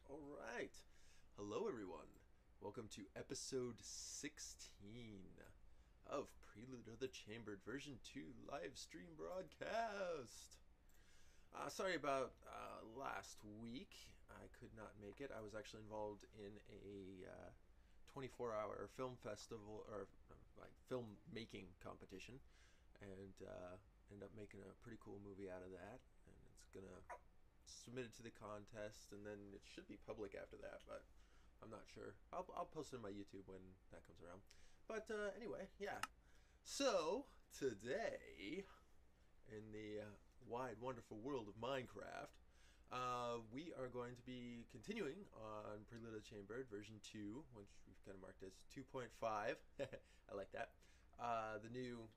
All right. Hello, everyone. Welcome to episode 16 of Prelude of the Chambered version 2 live stream broadcast. Sorry about last week. I could not make it. I was actually involved in a 24-hour film festival, or like film making competition, and ended up making a pretty cool movie out of that. And it's gonna submit it to the contest, and then it should be public after that, but I'm not sure. I'll post it on my YouTube when that comes around. But anyway, yeah. So today, in the wide, wonderful world of Minecraft, we are going to be continuing on Prelude of the Chambered version 2, which we've kind of marked as 2.5. I like that. The new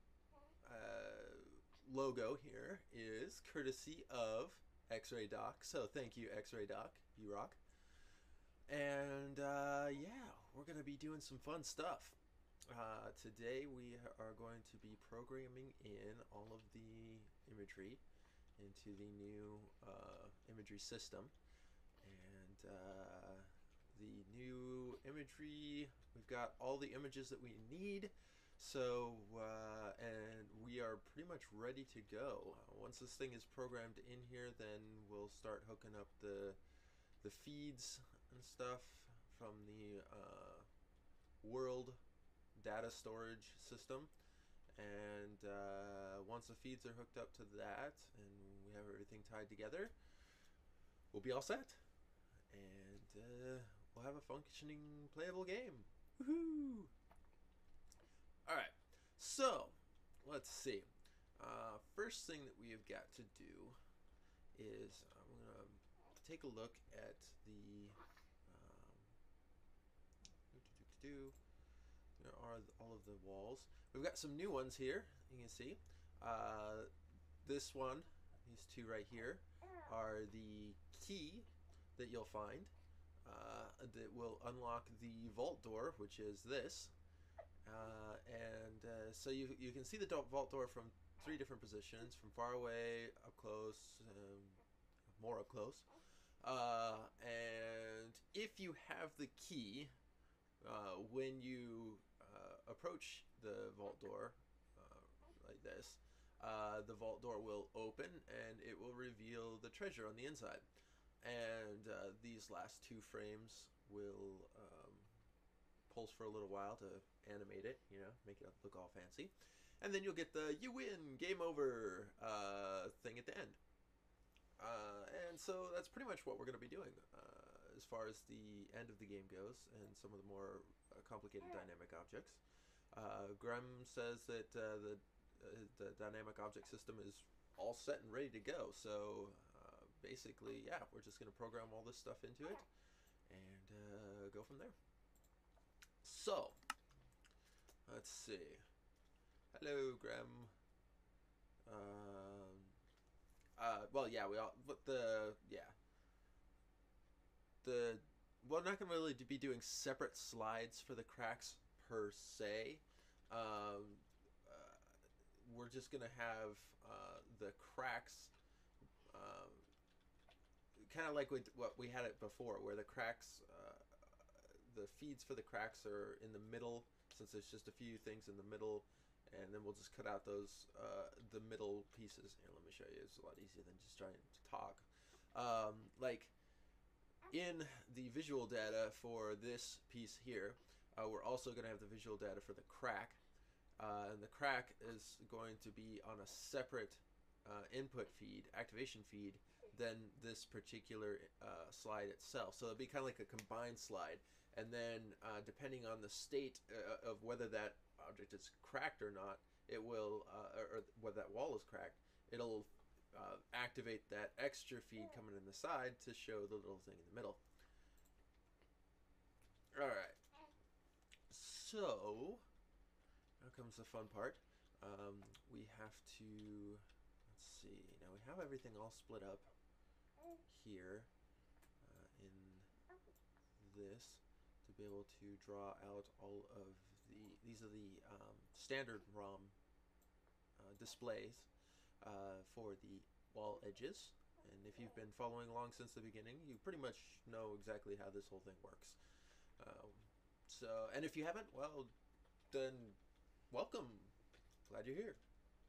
logo here is courtesy of X-Ray Doc, so thank you, X-Ray Doc. You rock. And yeah, we're going to be doing some fun stuff. Today we are going to be programming in all of the imagery into the new imagery system. And the new imagery, we've got all the images that we need. So, and we are pretty much ready to go. Once this thing is programmed in here, then we'll start hooking up the feeds and stuff from the world data storage system. And once the feeds are hooked up to that and we have everything tied together, we'll be all set. And we'll have a functioning, playable game. Woohoo! Alright, so let's see. First thing that we have got to do is I'm going to take a look at the there are all of the walls. We've got some new ones here, you can see. This one, these two right here, are the key that you'll find that will unlock the vault door, which is this. So you can see the vault door from 3 different positions: from far away, up close, more up close. And if you have the key, when you approach the vault door like this, the vault door will open and it will reveal the treasure on the inside. And these last 2 frames will pulse for a little while to animate it, you know, make it look all fancy. And then you'll get the "you win, game over" thing at the end. And so that's pretty much what we're going to be doing as far as the end of the game goes, and some of the more complicated dynamic objects. Grem says that the dynamic object system is all set and ready to go. So basically, yeah, we're just going to program all this stuff into it and go from there. So let's see. Hello, Grem. Well, yeah, we're not gonna really be doing separate slides for the cracks per se. We're just gonna have the cracks, kind of like what we had it before, where the cracks, the feeds for the cracks are in the middle, since there's just a few things in the middle. And then we'll just cut out those the middle pieces. Here, let me show you. It's a lot easier than just trying to talk. Like in the visual data for this piece here, we're also going to have the visual data for the crack. And the crack is going to be on a separate input feed, activation feed, than this particular slide itself. So it'll be kind of like a combined slide. And then depending on the state of whether that object is cracked or not, it will, or whether that wall is cracked, it'll activate that extra feed coming in the side to show the little thing in the middle. Alright, so now comes the fun part. We have to, let's see, now we have everything all split up here in this, to be able to draw out all of these are the standard ROM displays for the wall edges, and And if you've been following along since the beginning, you pretty much know exactly how this whole thing works. And if you haven't, well, then welcome. Glad you're here.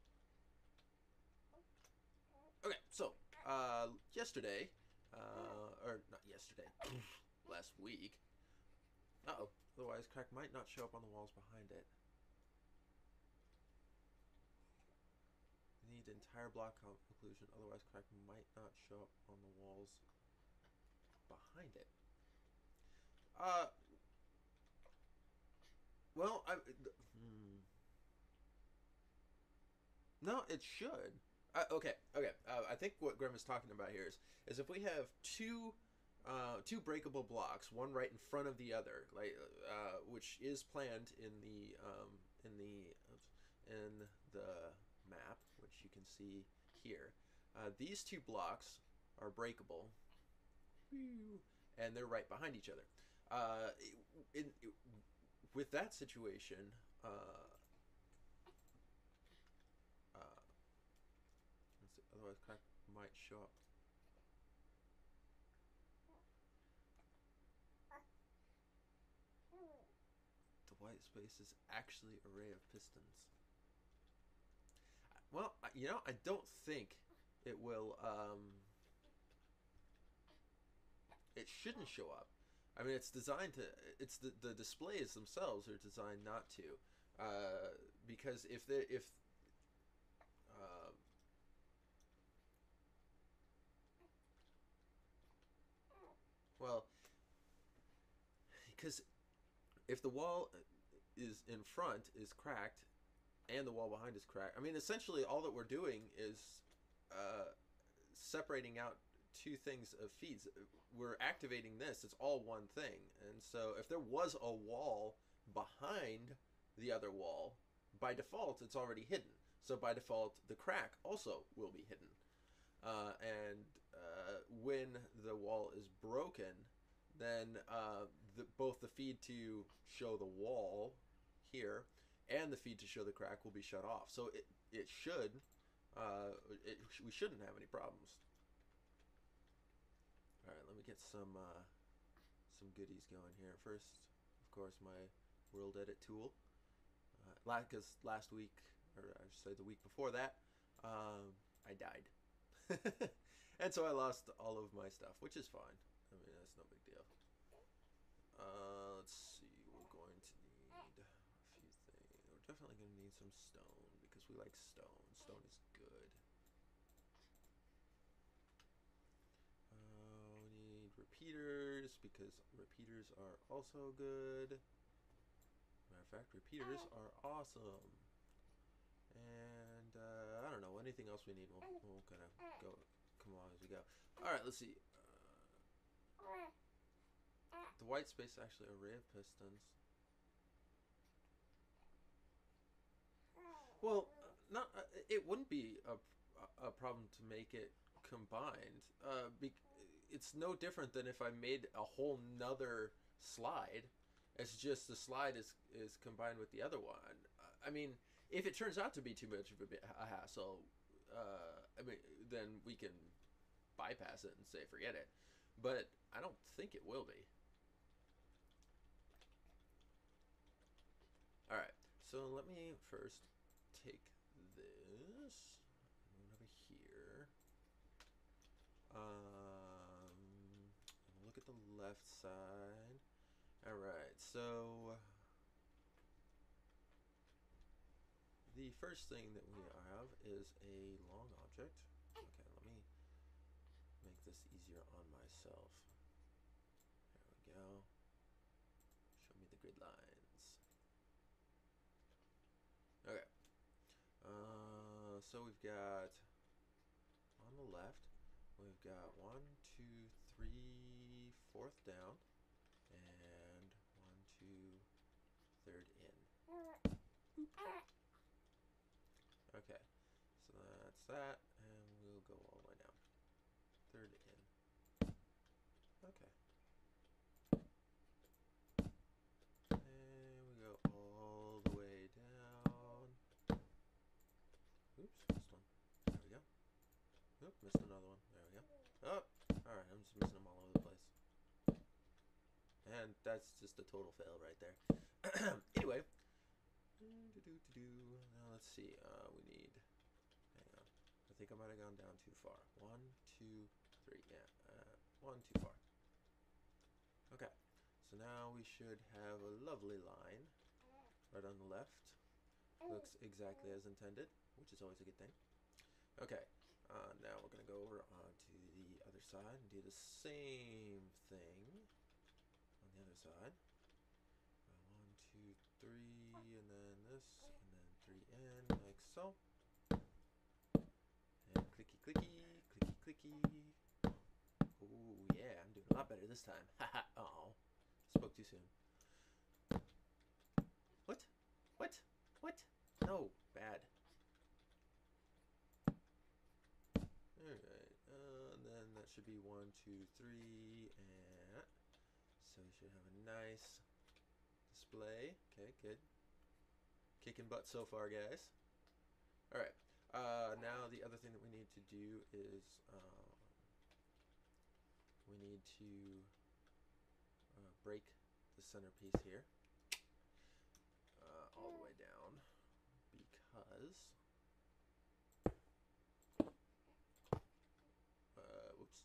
Okay, so yesterday, or not yesterday, last week. Uh-oh, otherwise crack might not show up on the walls behind it. Need entire block conclusion, otherwise crack might not show up on the walls behind it. Well, no, it should. Okay. I think what Grim is talking about here is if we have two breakable blocks, one right in front of the other, like which is planned in the map, which you can see here. These two blocks are breakable, and they're right behind each other. With that situation, otherwise crack might show up. The white space is actually an array of pistons. Well, you know, I don't think it will. It shouldn't show up. I mean, it's designed to. It's the displays themselves are designed not to, because well, because if the wall is in front is cracked and the wall behind is cracked, I mean, essentially all that we're doing is separating out two things of feeds. We're activating this. It's all one thing. And so if there was a wall behind the other wall, by default, it's already hidden. So by default, the crack also will be hidden. When the wall is broken, then both the feed to show the wall here and the feed to show the crack will be shut off. So we shouldn't have any problems. All right, let me get some goodies going here. First, of course, my world edit tool. Because last week, or I should say the week before that, I died. And so I lost all of my stuff, which is fine. I mean, that's no big deal. Let's see, we're going to need a few things. We're definitely going to need some stone, because we like stone. Stone is good. We need repeaters, because repeaters are also good. Matter of fact, repeaters are awesome. And I don't know, anything else we need, we'll kind of come along as we go. All right, let's see. The white space is actually an array of pistons. Well, it wouldn't be a problem to make it combined. It's no different than if I made a whole nother slide. It's just the slide is combined with the other one. I mean, if it turns out to be too much of a hassle, I mean, then we can bypass it and say forget it. But I don't think it will be. All right, so let me first take this over here. Look at the left side. All right, so the first thing that we have is a long object. Okay, let me make this easier on myself. There we go. Show me the grid lines. Okay. So we've got on the left, we've got 1, 2, 3, 4th down, and 1, 2, 3rd in. Okay, so that's that, and we'll go all the way down. 3rd in. Okay. And we go all the way down. Oops, missed one. There we go. Oop, missed another one. There we go. that's just a total fail right there. Anyway, now let's see. We need. Hang on. I think I might have gone down too far. 1, 2, 3. Yeah, one too far. Okay. So now we should have a lovely line right on the left. Looks exactly as intended, which is always a good thing. Okay. Now we're going to go over onto the other side and do the same thing on the other side. 1, 2, 3, and then this, and then 3 in, like so. And clicky, clicky, clicky, clicky. Ooh, yeah, I'm doing a lot better this time. Haha, oh, spoke too soon. What? What? What? No, bad. Alright, and then that should be 1, 2, 3, and so we should have a nice display. Okay, good. Kicking butt so far, guys. Alright, now the other thing that we need to do is we need to break the centerpiece here all the way down because whoops.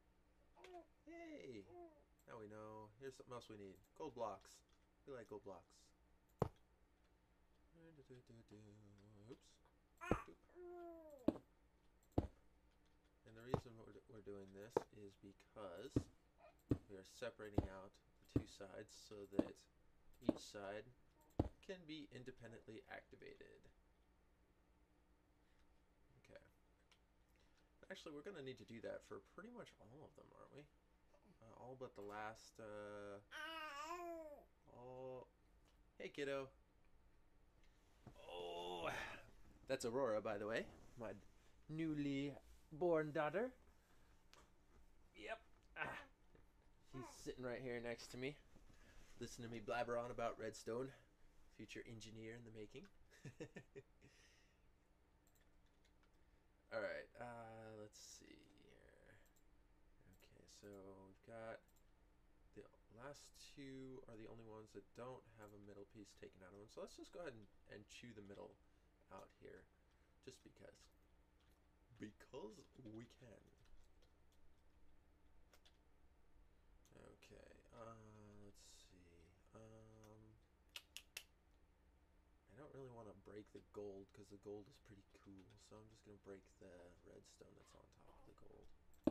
Hey! Now we know. Here's something else we need. Gold blocks. We like gold blocks. Oops. And the reason we're doing this is because we are separating out the two sides so that each side can be independently activated. Okay. Actually, we're going to need to do that for pretty much all of them, aren't we? All but the last, oh, hey kiddo. Oh, that's Aurora, by the way, my newly born daughter. Yep. She's sitting right here next to me, listening to me blabber on about redstone. Future engineer in the making. Alright, let's see here. Okay, so we've got the last two are the only ones that don't have a middle piece taken out of them. So let's just go ahead and chew the middle out here. Just because. Because we can. Okay, let's see. I don't really want to break the gold because the gold is pretty cool. So I'm just going to break the redstone that's on top of the gold.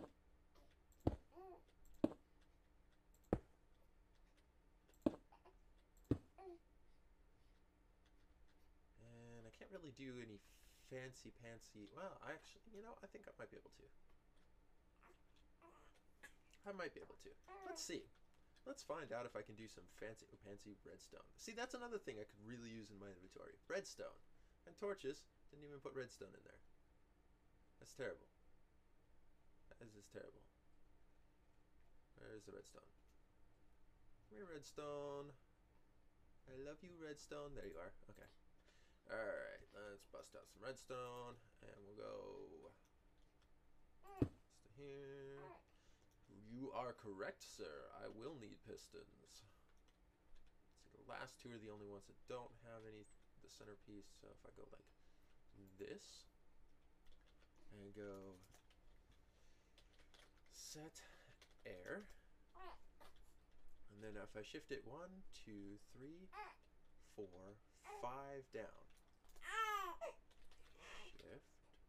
And I can't really do any fancy pantsy. Well, actually, you know, I think I might be able to. I might be able to. Let's see. Let's find out if I can do some fancy pantsy redstone. See, that's another thing I could really use in my inventory. Redstone. And torches. Didn't even put redstone in there. That's terrible. That is just terrible. Where's the redstone? Come here, redstone. I love you, redstone. There you are. Okay. Alright, let's bust out some redstone. And we'll go here. You are correct, sir. I will need pistons. So the last two are the only ones that don't have any the centerpiece. So if I go like this and go set air, and then if I shift it 1, 2, 3, 4, 5 down. Shift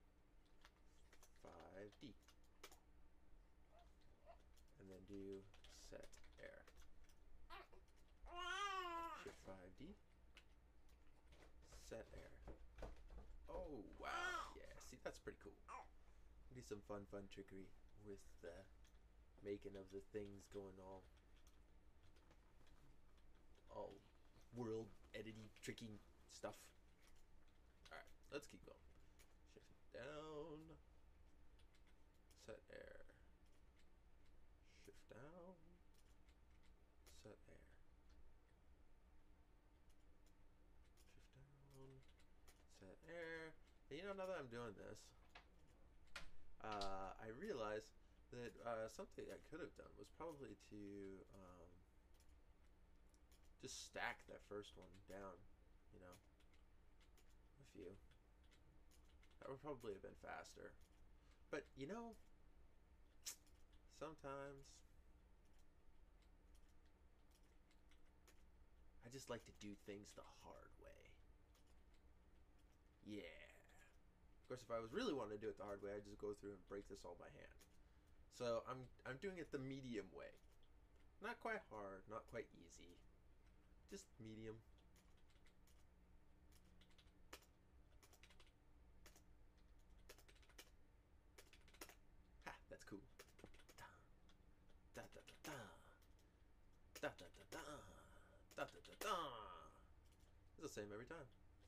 5D. And then do set air. Shift 5D. Set air. Oh, wow. Yeah, see, that's pretty cool. Do some fun trickery with the making of the things going all world editing, tricky stuff. Alright, let's keep going. Shift down. Set air. Shift down. Set air. Shift down. Set air. And you know, now that I'm doing this, I realized that something I could have done was probably to just stack that first one down, you know, a few. That would probably have been faster. But, you know, sometimes I just like to do things the hard way. Yeah. Of course, if I was really wanting to do it the hard way, I'd just go through and break this all by hand. So I'm doing it the medium way. Not quite hard, not quite easy. Just medium. Ha, that's cool. Da da da da. Da da da da. Da da da da. It's the same every time.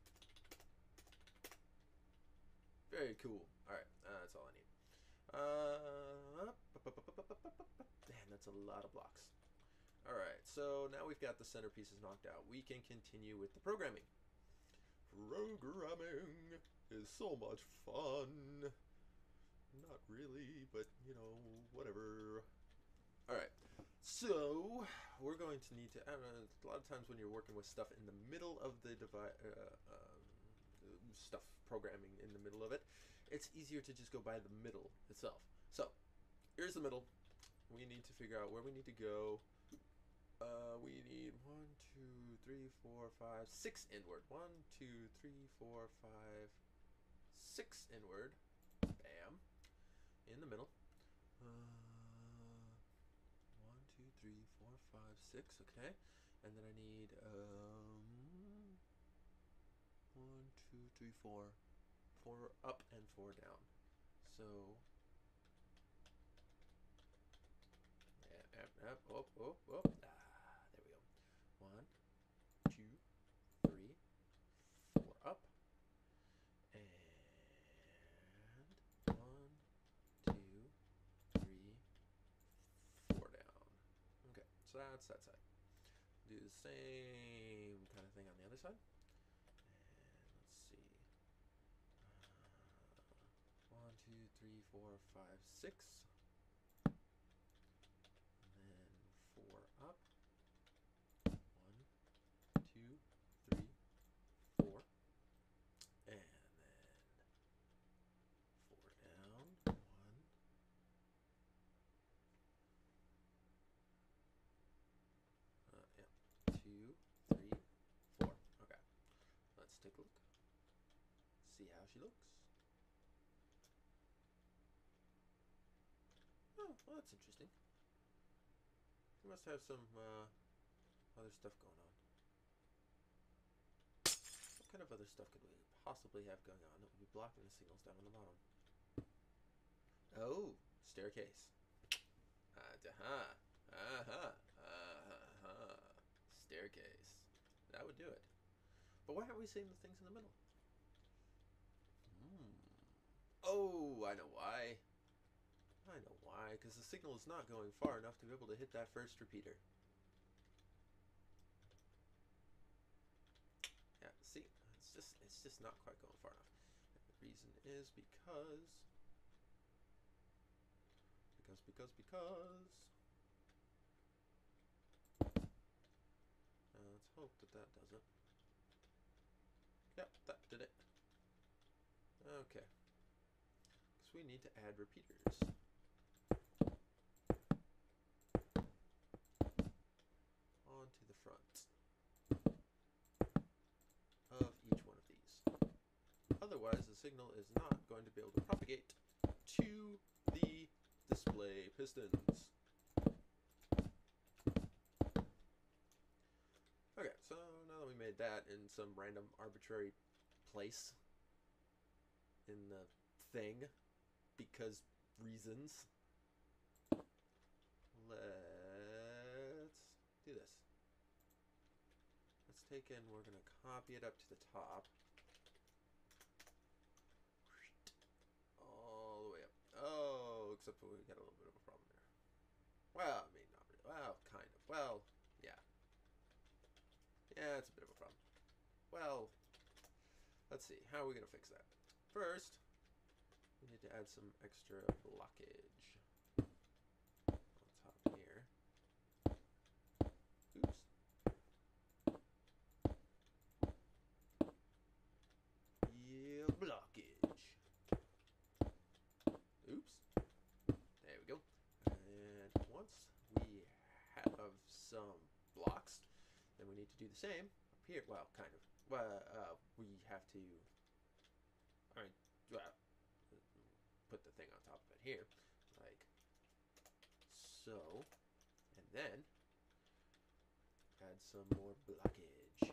Very cool. Alright, that's all I need. Man, that's a lot of blocks. Alright, so now we've got the centerpieces knocked out. We can continue with the programming. Programming is so much fun. Not really, but, you know, whatever. Alright, so we're going to need to... a lot of times when you're working with stuff in the middle of the stuff programming in the middle of it, it's easier to just go by the middle itself. So, here's the middle. We need to figure out where we need to go. We need 1, 2, 3, 4, 5, 6 inward. 1, 2, 3, 4, 5, 6 inward. Bam. In the middle. 1, 2, 3, 4, 5, 6. Okay. And then I need 1, 2, 3, 4. 4 up and 4 down. So oh, oh, oh. There we go. 1, 2, 3, 4 up, and 1, 2, 3, 4 down. Okay, so that's that side. Do the same kind of thing on the other side. And let's see. 1, 2, 3, 4, 5, 6. Up. 1, 2, 3, 4. And then 4 down. 1. Yeah. 2, 3, 4. Okay. Let's take a look. See how she looks. Oh, well, that's interesting. We must have some other stuff going on. What kind of other stuff could we possibly have going on that would be blocking the signals down on the bottom? Oh, staircase. Staircase. That would do it. But why aren't we seeing the things in the middle? Oh, I know why. I know why, because the signal is not going far enough to be able to hit that first repeater. Yeah, see, it's just not quite going far enough. And the reason is because let's hope that that does it. Yep, that did it. Okay. Because we need to add repeaters. Onto the front of each one of these. Otherwise, the signal is not going to be able to propagate to the display pistons. Okay, so now that we made that in some random arbitrary place in the thing, because reasons, let's do this. Let's take in, we're going to copy it up to the top. All the way up. Oh, except for we got a little bit of a problem there. Well, I mean, not really. Well, kind of. Well, yeah. Yeah, it's a bit of a problem. Well, let's see. How are we going to fix that? First, we need to add some extra blockage on top here. Oops. some blocks. Then we need to do the same up here. Well, kind of. We have to, I mean, well, put the thing on top of it here, like so, and then add some more blockage.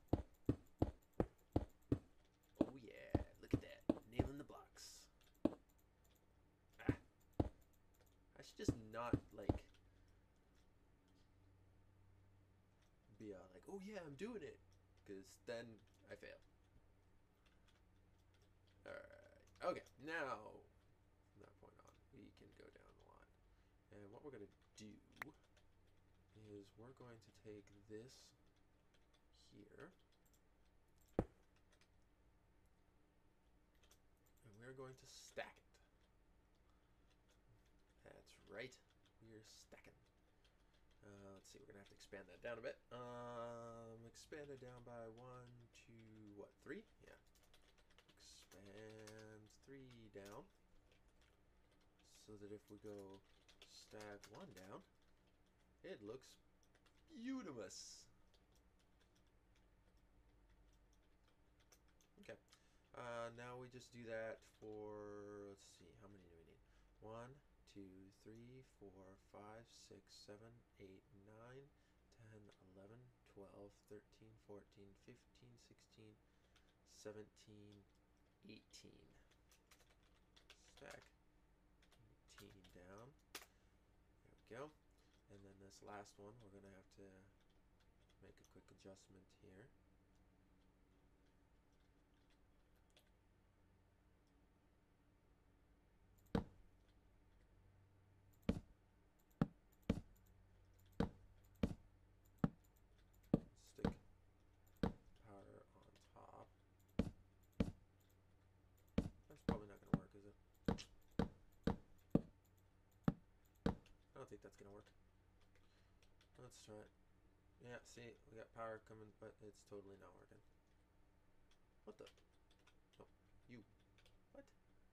Oh yeah, look at that, nailing the blocks. Ah. I should just not, like, be like, oh yeah, I'm doing it, because then I fail. Alright, okay, now, from that point on, we can go down the line. And what we're going to do is we're going to take this here, and we're going to stack it. That's right, we're stacking. Let's see, we're going to have to expand that down a bit. Expand it down by 1, 2, what, 3? Yeah. Expand 3 down, so that if we go stack 1 down, it looks beautiful. Okay. Now we just do that for, let's see, how many do we need? 1, 2, 3, 4, 5, 6, 7, 8, 9, 10, 11, 12, 13, 14, 15, 16, 17, 18. Stack 18 down. There we go. And then this last one, we're going to have to make a quick adjustment here. Stick power on top. That's probably not going to work, is it? I don't think that's going to work. Let's try it. Yeah, see, we got power coming, but it's totally not working. What the? Oh, you. What?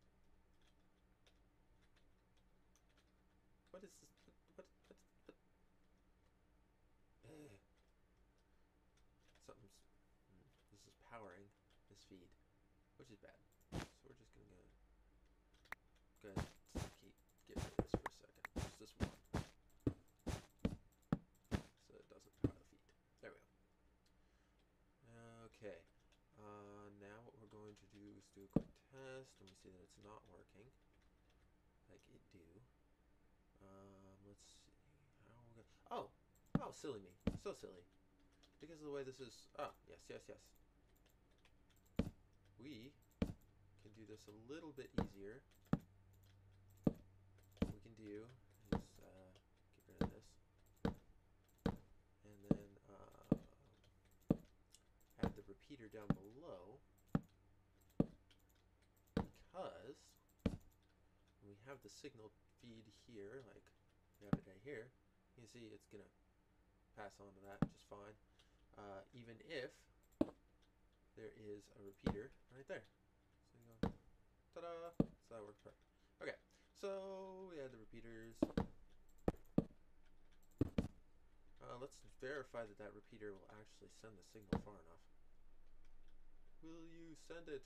What is this? What? Something's... This is powering this feed, which is bad. So we're just gonna go ahead and get rid of this for a second. Just this one. So it doesn't power the feed. There we go. Okay. Now what we're going to do is do a quick test, and we see that it's not working like it do. Let's see. How are we gonna... Oh, silly me. So silly. Because of the way this is... Oh, yes. We can do this a little bit easier. What we can do is get rid of this. And then add the repeater down below. Because we have the signal feed here, like we have it right here. You can see it's going to pass on to that just fine. Even if there is a repeater right there. So you go, ta-da! So that works perfect. Okay, so we add the repeaters. Let's verify that that repeater will actually send the signal far enough. Will you send it?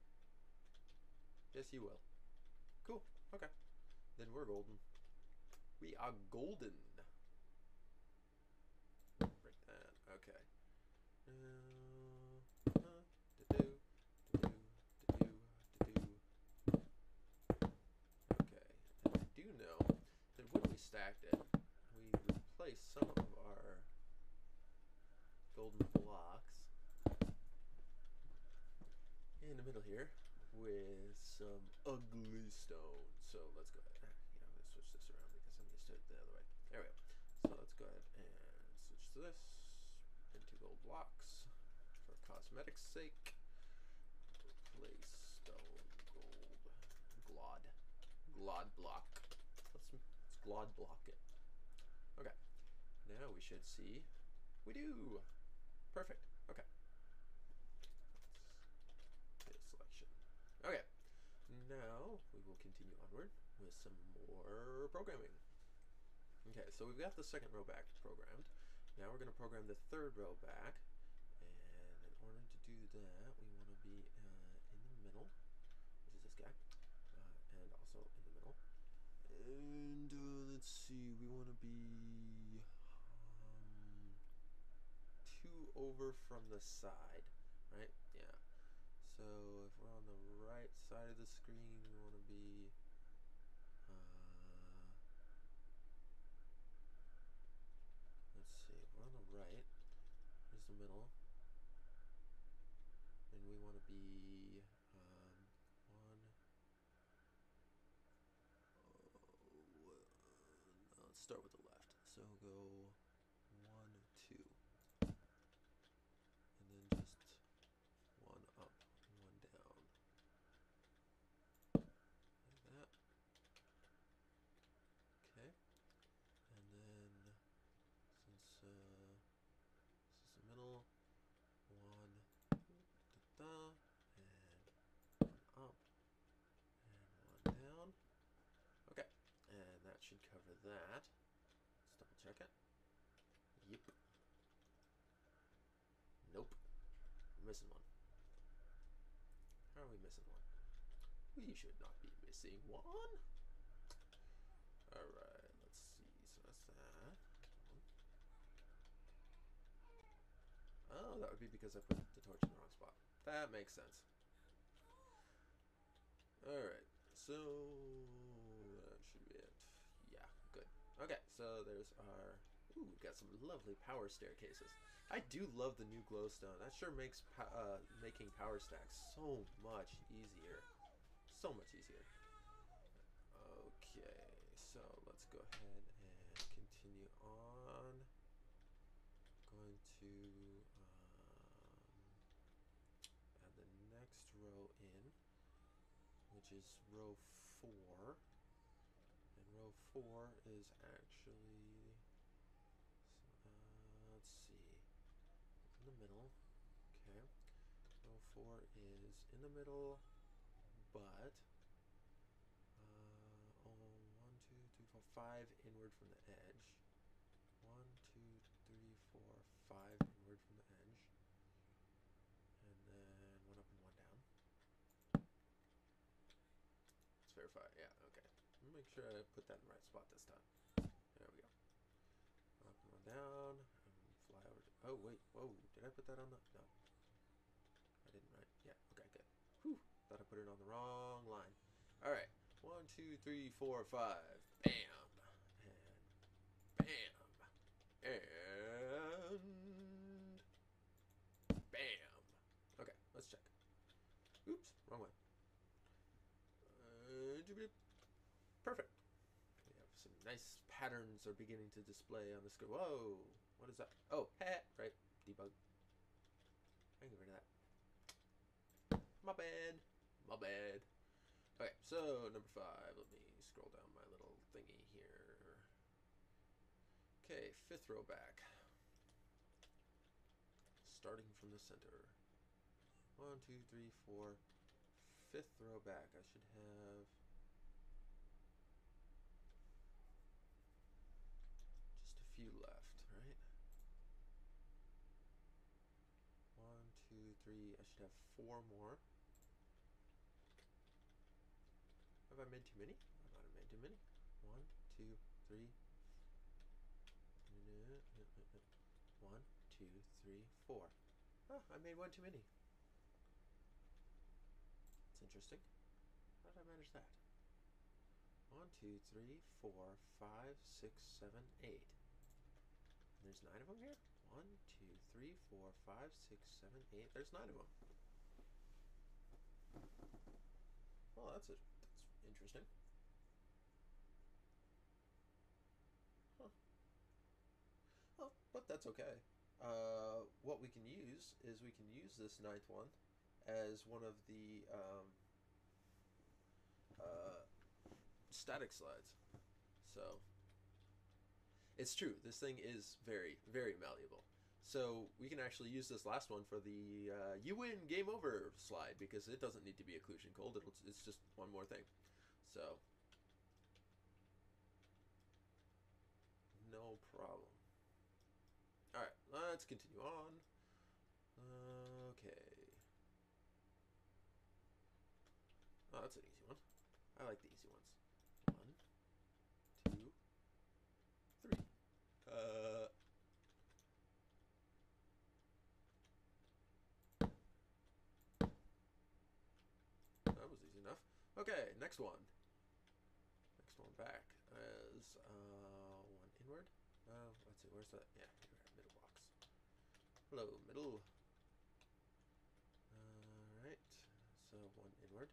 Yes, you will. Cool. Okay. Then we're golden. We are golden. Break that. Okay. Okay. And I do know that when we stacked it, we replaced some of our golden blocks in the middle here with some ugly stone. So let's go ahead. Let's switch this around because I'm used to it the other way. There we go. So let's go ahead and switch to this into gold blocks for cosmetics sake. Replace stone, gold, glod block. Let's glod block it. Okay. Now we should see. We do. Perfect. Okay. Selection. Okay. Now we will continue onward with some more programming. Okay, so we've got the second row back programmed. Now we're going to program the third row back. And in order to do that, we want to be in the middle, which is this guy, and also in the middle. And let's see, we want to be 2 over from the side, right? Yeah. So if we're on the right side of the screen, we want to be let's see, if we're on the right, here's the middle, and we want to be let's start with the left. So go 1, 2, and then just 1 up, 1 down, like that. Okay, and then since this is the middle, 1, da, and 1 up, and 1 down. Okay, and that should cover that. Let's double check it. Yep. Nope. We're missing one. How are we missing one? We should not be missing one. Alright, let's see. So that's that. Oh, that would be because I put the torch in the wrong spot. That makes sense. Alright, so that should be it. Yeah, good. Okay, so there's our... Ooh, we've got some lovely power staircases. I do love the new glowstone. That sure makes making power stacks so much easier. So much easier. Okay, so let's go ahead and continue on. Going to add the next row in, which is row 4. And row 4 is actually, let's see, in the middle. Okay, row 4 is in the middle, but 1, 2, 3, 4, 5 inward from the edge. 1, 2, 3, 4, 5 inward from the edge, and then 1 up and 1 down. Let's verify. Yeah, okay. Let me make sure I put that in the right spot this time. There we go. 1 up and 1 down, and fly over to... Oh, wait. Whoa. Did I put that on the... No. I didn't, right? Yeah. Okay, good. Whew. Thought I put it on the wrong line. All right. 1, 2, 3, 4, 5. Bam. And bam. And bam. Okay, let's check. Oops, wrong one. Perfect. We have some nice patterns are beginning to display on the screen. Whoa, what is that? Oh, right. Debug. I can get rid of that. My bad. My bad. Okay, so number 5. Let me scroll down my little thingy here. Okay, 5th row back. Starting from the center. 1, 2, 3, 4. 5th row back. I should have just a few left, right? 1, 2, 3. I should have 4 more. Have I made too many? I might have made too many. 1, 2, 3. 1, 2, 3, 4. Oh, I made 1 too many. That's interesting. How did I manage that? 1, 2, 3, 4, 5, 6, 7, 8. And there's 9 of them here? 1, 2, 3, 4, 5, 6, 7, 8. There's 9 of them. Well, that's interesting. Huh. Well, but that's okay. What we can use is we can use this 9th one as one of the static slides. So it's true, this thing is very, very malleable. So we can actually use this last one for the you win, game over slide, because it doesn't need to be occlusion cold. It's just one more thing. So let's continue on. Okay. Oh, that's an easy one. I like the easy ones. 1, 2, 3. That was easy enough. Okay, next one. Next one back is one inward. Let's see, where's that? Yeah, here, middle box. Hello, middle. Alright, so one inward.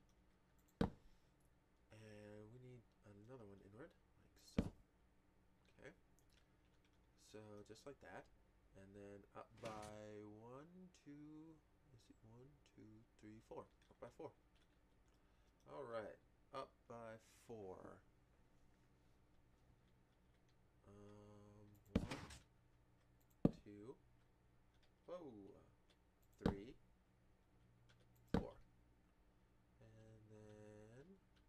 And we need another one inward, like so. Okay. So just like that. And then up by 1, 2, let's see, 1, 2, 3, 4. Up by 4. Alright, up by 4. 1, 2, whoa, 3, 4. And then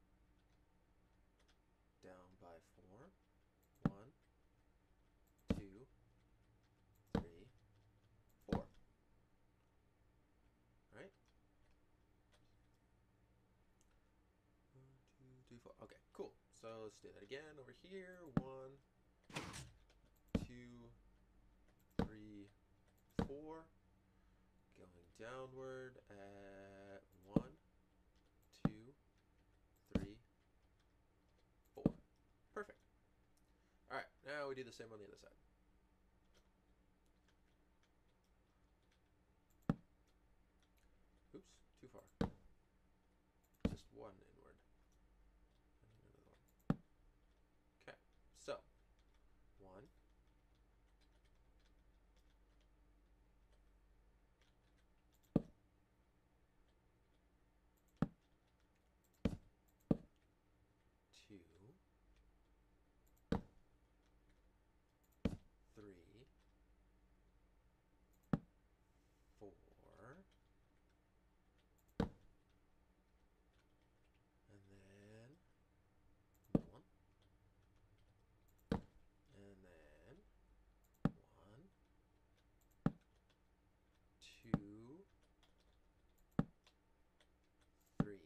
down by 4. 1, 2, 3, 4. Right? 1, 2, 3, 4. Okay, cool. So let's do that again over here. 1, 2, 3, 4. Going downward at 1, 2, 3, 4. Perfect. All right, now we do the same on the other side. Oops, too far. Just one inward. And another one. Okay, so 1, 2, 3, 4, and then another one, and then 1, 2, 3,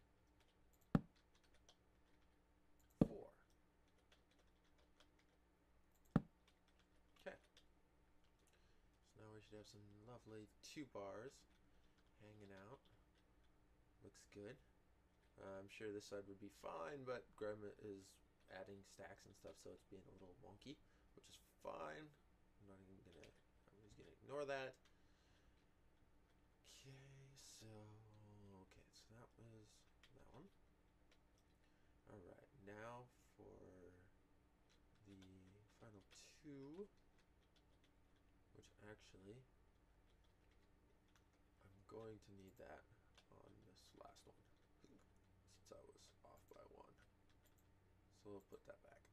4. Okay. So now we should have some lovely 2 bars hanging out. Looks good. I'm sure this side would be fine, but Graham is adding stacks and stuff, so it's being a little wonky, which is fine. I'm not even gonna. I'm just gonna ignore that. Okay, so that was that one. All right, now for the final 2, which actually I'm going to need that on this last one since I was off by 1. So we'll put that back.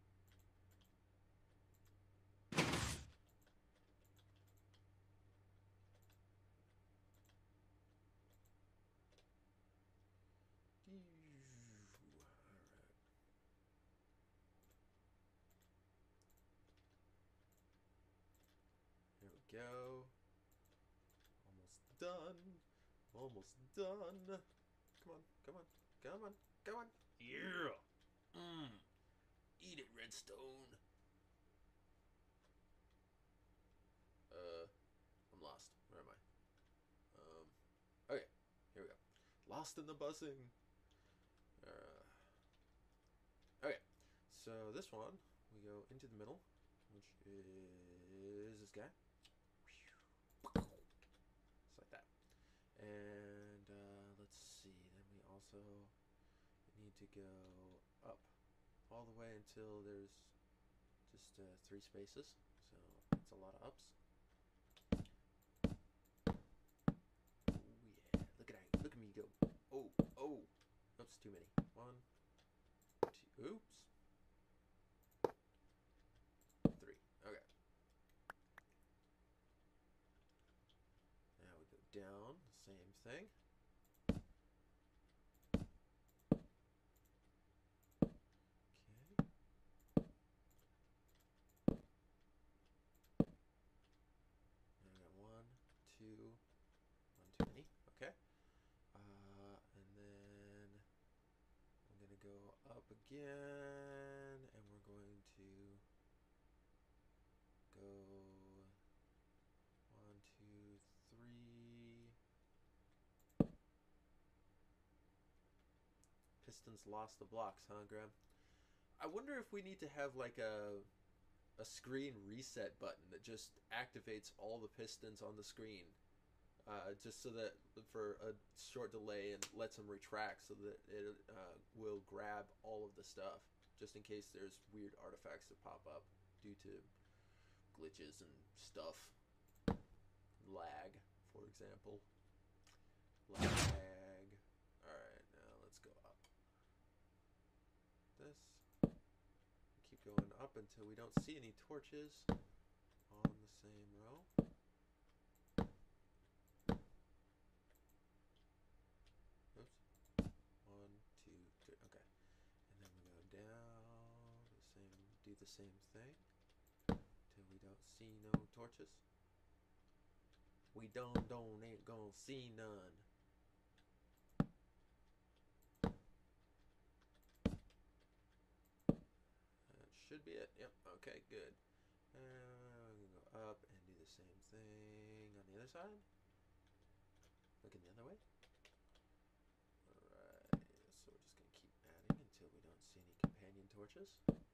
There we go. Almost done. Almost done. Come on, come on, come on, come on. Yeah. Eat it, Redstone. I'm lost. Where am I? Okay, here we go. Lost in the buzzing. Okay, so this one, we go into the middle, which is this guy. Just like that. And let's see, then we also need to go up all the way until there's just 3 spaces. So it's a lot of ups. Look at me go. Oh, oops, too many. 1, 2, oops. 3. Okay. Now we go down, same thing. Okay. 1, again, and we're going to go 1, 2, 3. Pistons lost the blocks, huh, Graham? I wonder if we need to have like a screen reset button that just activates all the pistons on the screen, just so that for a short delay and lets them retract so that it will grab all of the stuff, just in case there's weird artifacts that pop up due to glitches and stuff. Lag, for example. Lag. Alright, now let's go up. This. Keep going up until we don't see any torches on the same row. Oops. 1, 2, 3. Okay. And then we go down do the same thing till we don't see no torches. We ain't gonna see none. That should be it. Yep. Okay, good. And we can go up and do the same thing on the other side. Looking the other way. Alright, so we're just going to keep adding until we don't see any companion torches.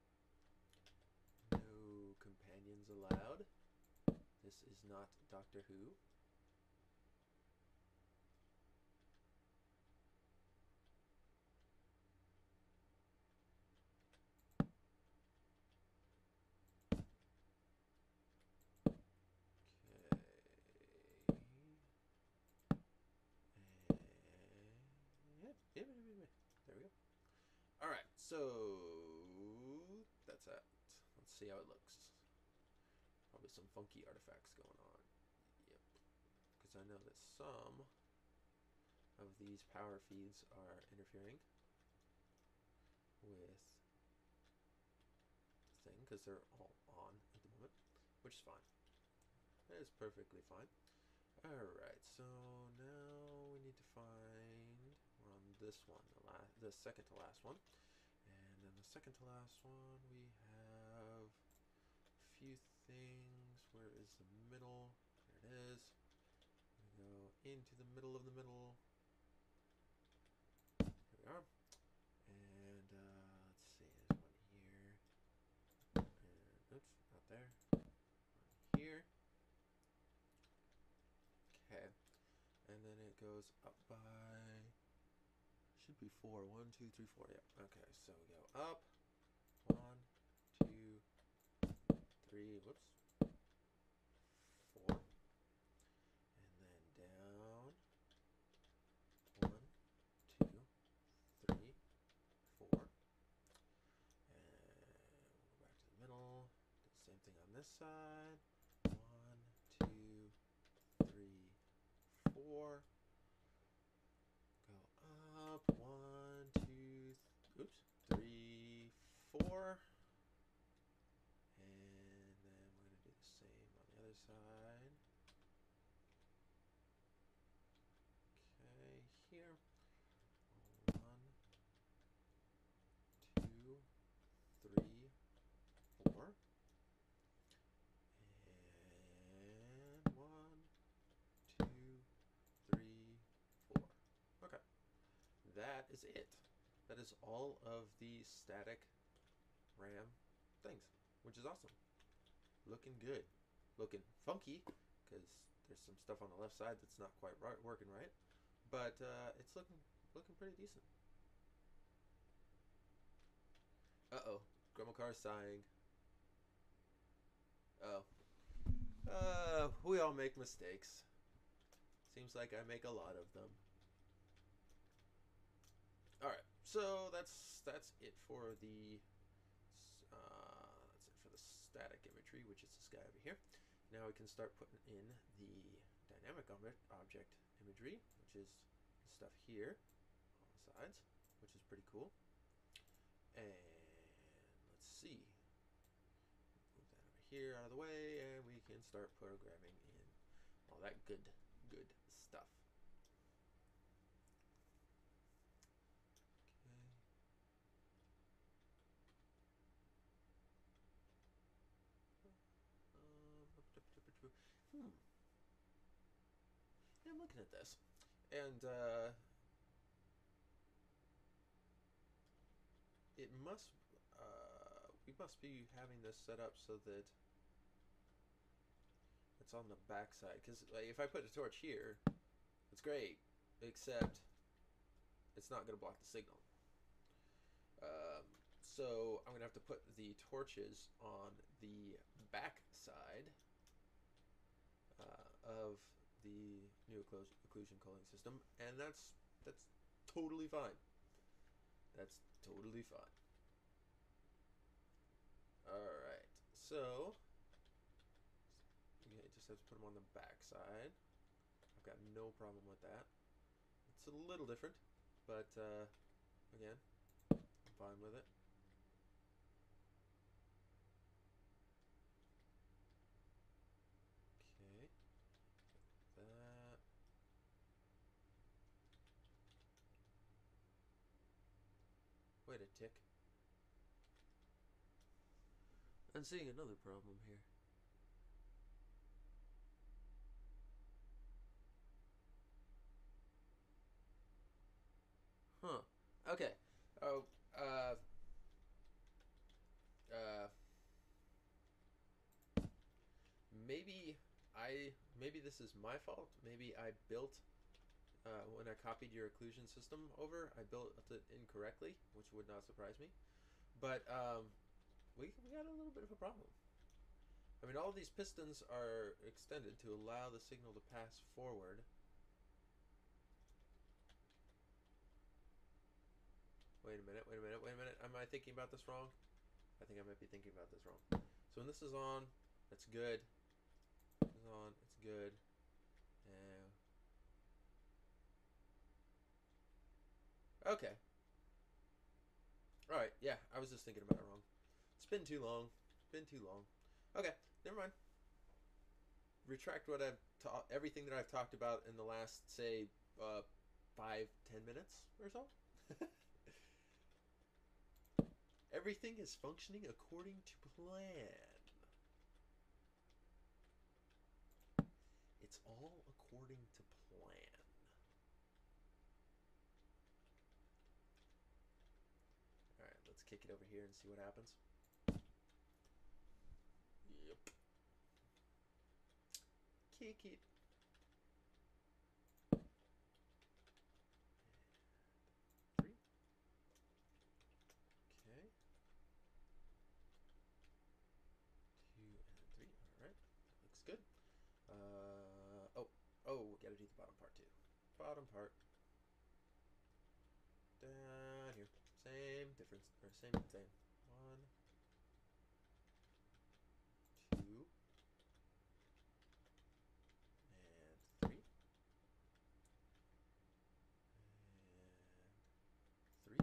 No companions allowed. This is not Doctor Who. There we go. Alright, so that's that. Let's see how it looks. Probably some funky artifacts going on. Yep. Because I know that some of these power feeds are interfering with the thing because they're all on at the moment, which is fine. That is perfectly fine. Alright, so now we need to find, we're on this one, the second to last one. And then the second to last one, we have a few things. Where is the middle? There it is. We go into the middle of the middle. Here we are. And let's see, there's one here. And, oops, not there. One here. Okay. And then it goes up by, should be 4. 1, 2, 3, 4. Yep. Okay, so we go up. 1, 2, 3. Whoops. 4. And then down. 1, 2, 3, 4. And we'll go back to the middle. Do the same thing on this side. 1, 2, 3, 4. Go up. 1, 2, oops, 3, 4. And then we're going to do the same on the other side. Okay, here. 1, 2, 3, 4. And 1, 2, 3, 4. Okay. That is it. That is all of the static RAM things, which is awesome. Looking good. Looking funky, because there's some stuff on the left side that's not quite working right. But it's looking pretty decent. Uh-oh. Grandma Car's sighing. Oh. We all make mistakes. Seems like I make a lot of them. Alright, so that's it for the static imagery, which is this guy over here. Now we can start putting in the dynamic object imagery, which is the stuff here on the sides, which is pretty cool. And let's see. Move that over here out of the way, and we can start programming in all that good stuff. looking at this, and it must we must be having this set up so that it's on the back side. Because like, if I put a torch here, it's great, except it's not going to block the signal. So I'm going to have to put the torches on the back side of the new occlusion cooling system, and that's totally fine. That's totally fine. Alright, so you just have to put them on the back side. I've got no problem with that. It's a little different, but again, I'm fine with it. Okay, that. Wait a tick. I'm seeing another problem here. Huh. Okay. Oh, maybe this is my fault. Maybe I built when I copied your occlusion system over, I built it incorrectly, which would not surprise me. But we got a little bit of a problem. I mean, all of these pistons are extended to allow the signal to pass forward. Wait a minute, wait a minute, wait a minute. Am I thinking about this wrong? I think I might be thinking about this wrong. So when this is on, that's good. This is on, it's good. And okay. Alright, yeah, I was just thinking about it wrong. It's been too long. Been too long. Okay, never mind. Retract what I've everything that I've talked about in the last, say, 5-10 minutes or so. Everything is functioning according to plan. It's all according to plan. Alright, let's kick it over here and see what happens. Yep. Kick it. Three. Okay. 2 and 3. Alright. Looks good. Oh, we gotta do the bottom part too. Bottom part. Down here. Same difference, or same. 1, 2, and 3. And 3,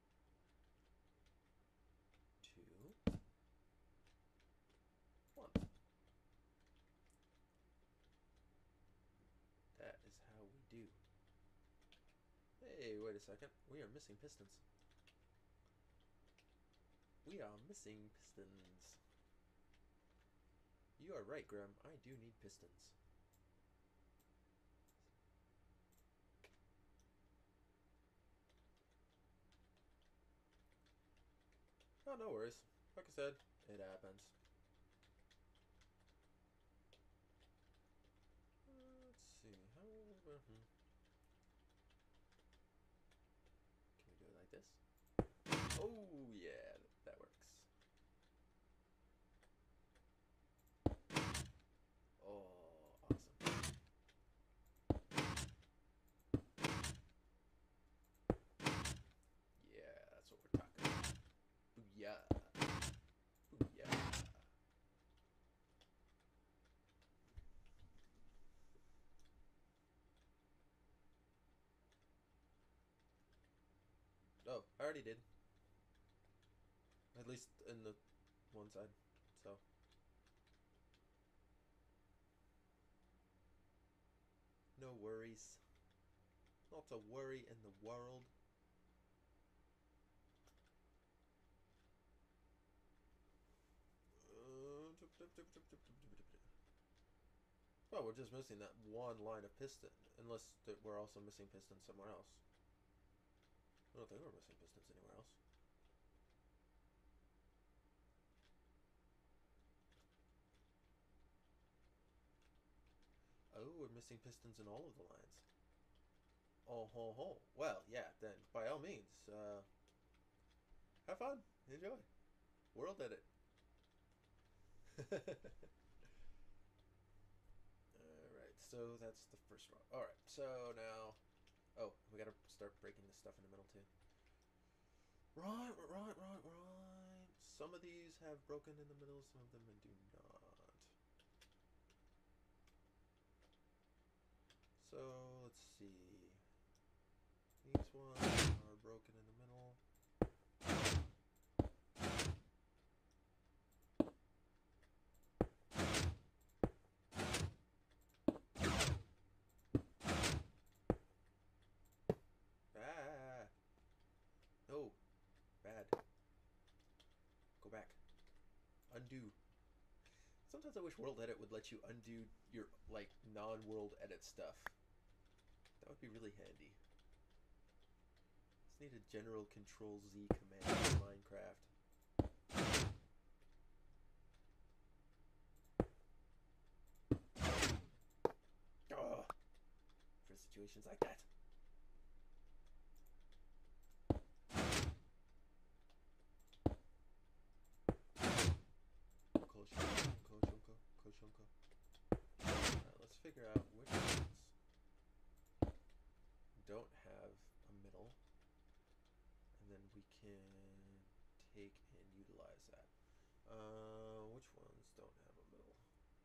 2, 1. That is how we do. Hey, wait a second. We are missing pistons. We are missing pistons. You are right, Graham. I do need pistons. Oh, no worries. Like I said, it happens. Let's see. How? Can we do it like this? Oh, yeah, that works. Oh, awesome. Yeah, that's what we're talking about. Booyah. Booyah. Oh, I already did. At least in the one side, so. No worries. Not a worry in the world. Well, we're just missing that one line of piston. Unless we're also missing pistons somewhere else. I don't think we're missing pistons anywhere else. Oh, we're missing pistons in all of the lines. Oh, ho, ho. Well, yeah, then by all means, have fun. Enjoy. World edit. Alright, so that's the first one. Alright, so now... Oh, we gotta start breaking this stuff in the middle too. Right. Some of these have broken in the middle, some of them do not. So, let's see. These ones are broken in the middle. Ah! No! Bad. Go back. Undo. Sometimes I wish World Edit would let you undo your, like, non-World Edit stuff. That would be really handy. Just need a general Control-Z command in Minecraft. Ugh. For situations like that. Alright, let's figure out which ones don't have a middle, and then we can take and utilize that. Which ones don't have a middle?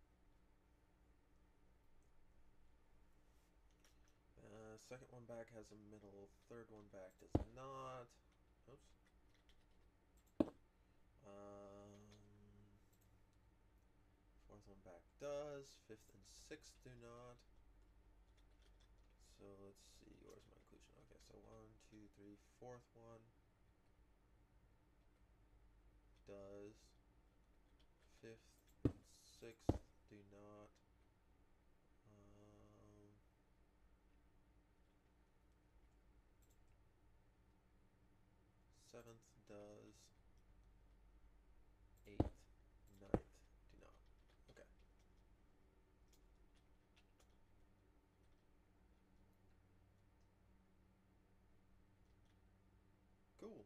Second one back has a middle, third one back does not. Oops. Fourth one back does, fifth and sixth do not. So let's see, where's my inclusion? Okay, so 1, 2, 3, fourth one does, fifth and sixth do not. Seventh does, eighth, ninth do not. Okay. Cool.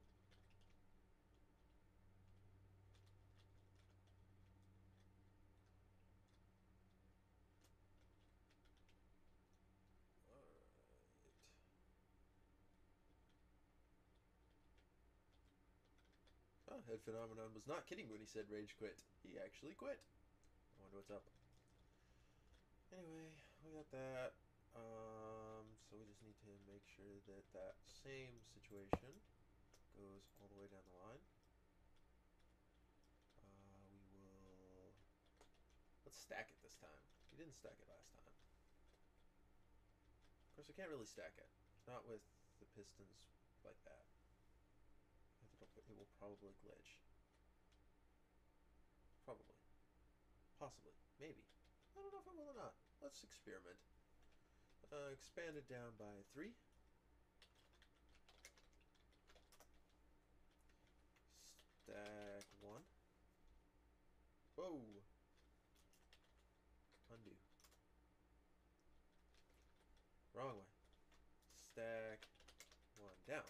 Head Phenomenon was not kidding when he said rage quit. He actually quit. I wonder what's up. Anyway, we got that. So we just need to make sure that that same situation goes all the way down the line. We will... Let's stack it this time. We didn't stack it last time. Of course, we can't really stack it. Not with the pistons like that. It will probably glitch. Probably. Possibly. Maybe. I don't know if it will or not. Let's experiment. Expand it down by 3. Stack 1. Whoa! Undo. Wrong way. Stack 1 down.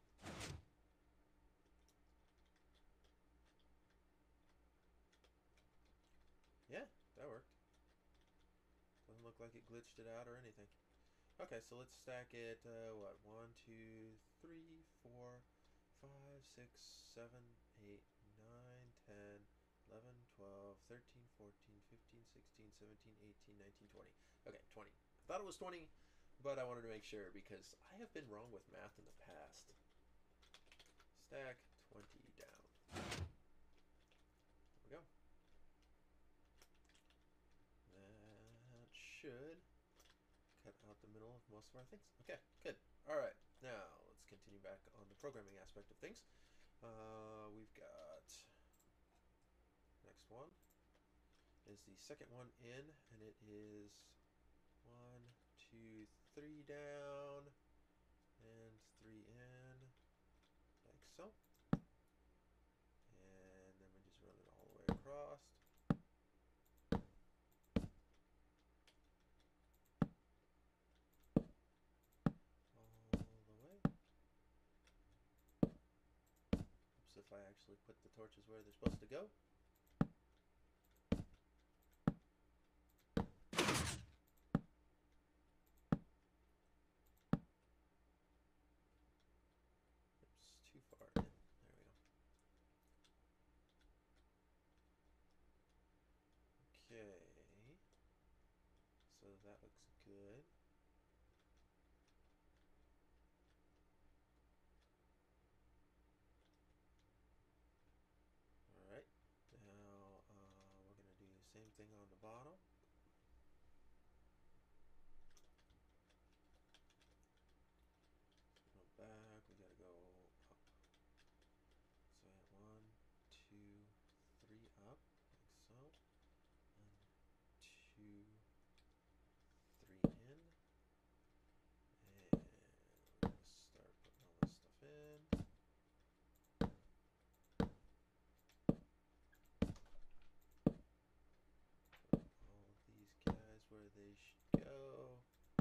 Yeah, that worked. Doesn't look like it glitched it out or anything. Okay, so let's stack it, what? 1, 2, 3, 4, 5, 6, 7, 8, 9, 10, 11, 12, 13, 14, 15, 16, 17, 18, 19, 20. Okay, 20. I thought it was 20, but I wanted to make sure because I have been wrong with math in the past. Stack 20 down. There we go. That should cut out the middle of most of our things. Okay, good. Alright, now let's continue back on the programming aspect of things. We've got next one. is the second one in, and it is 1, 2, 3 down, and 3 in, like so. And then we just run it all the way across. If I actually put the torches where they're supposed to go. Oops, too far in. There we go. Okay. So that looks good. Alright. Now we're going to do the same thing on the bottom. Go back. We got to go up. So 1, 2, 3 up, like so. 1, 2, 3 in. And we're going to start putting all this stuff in. Where they should go.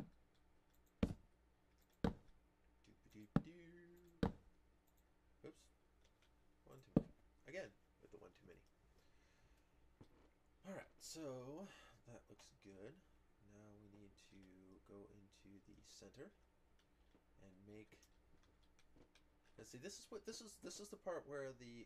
Doop-a-doop-doo. Oops. One too many. Again, with the one too many. Alright, so that looks good. Now we need to go into the center and make. Let's see. This is the part where the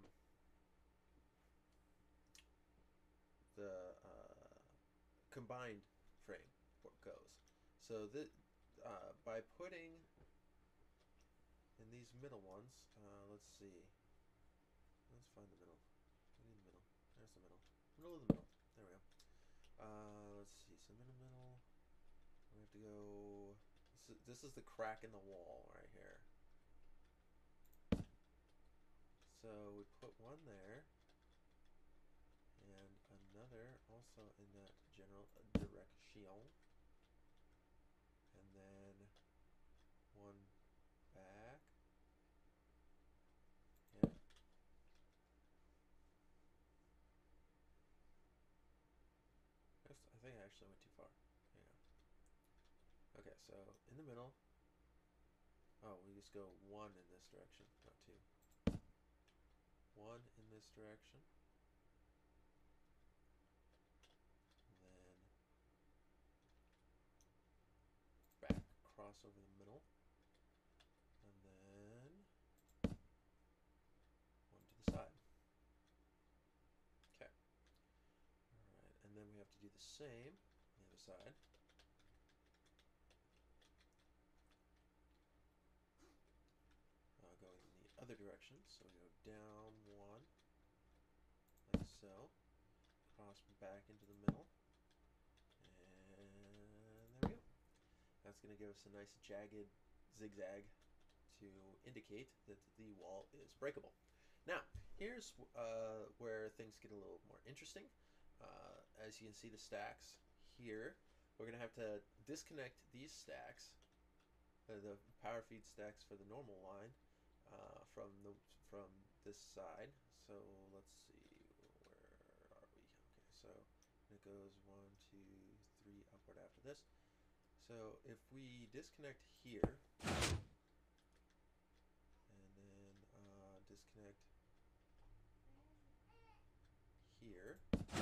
combined frame goes. So by putting in these middle ones, let's see. Let's find the middle. We need the middle. There's the middle. Middle of the middle. There we go. Let's see. So middle. We have to go. This is the crack in the wall right here. So we put one there. And another also in that general direction, and then one back. Yeah. I think I actually went too far. Yeah. Okay, so in the middle. Oh, we just go one in this direction, not two. One in this direction. Cross over the middle, and then one to the side. Okay. Alright, and then we have to do the same on the other side. Going in the other direction, so we go down one, like so, cross back into the middle, and there we go. That's going to give us a nice jagged zigzag to indicate that the wall is breakable. Now, here's where things get a little more interesting. As you can see the stacks here, we're going to have to disconnect these stacks, the power feed stacks for the normal line, from this side. So let's see, where are we? Okay, so it goes 1, 2, 3 upward after this. So if we disconnect here, and then disconnect here,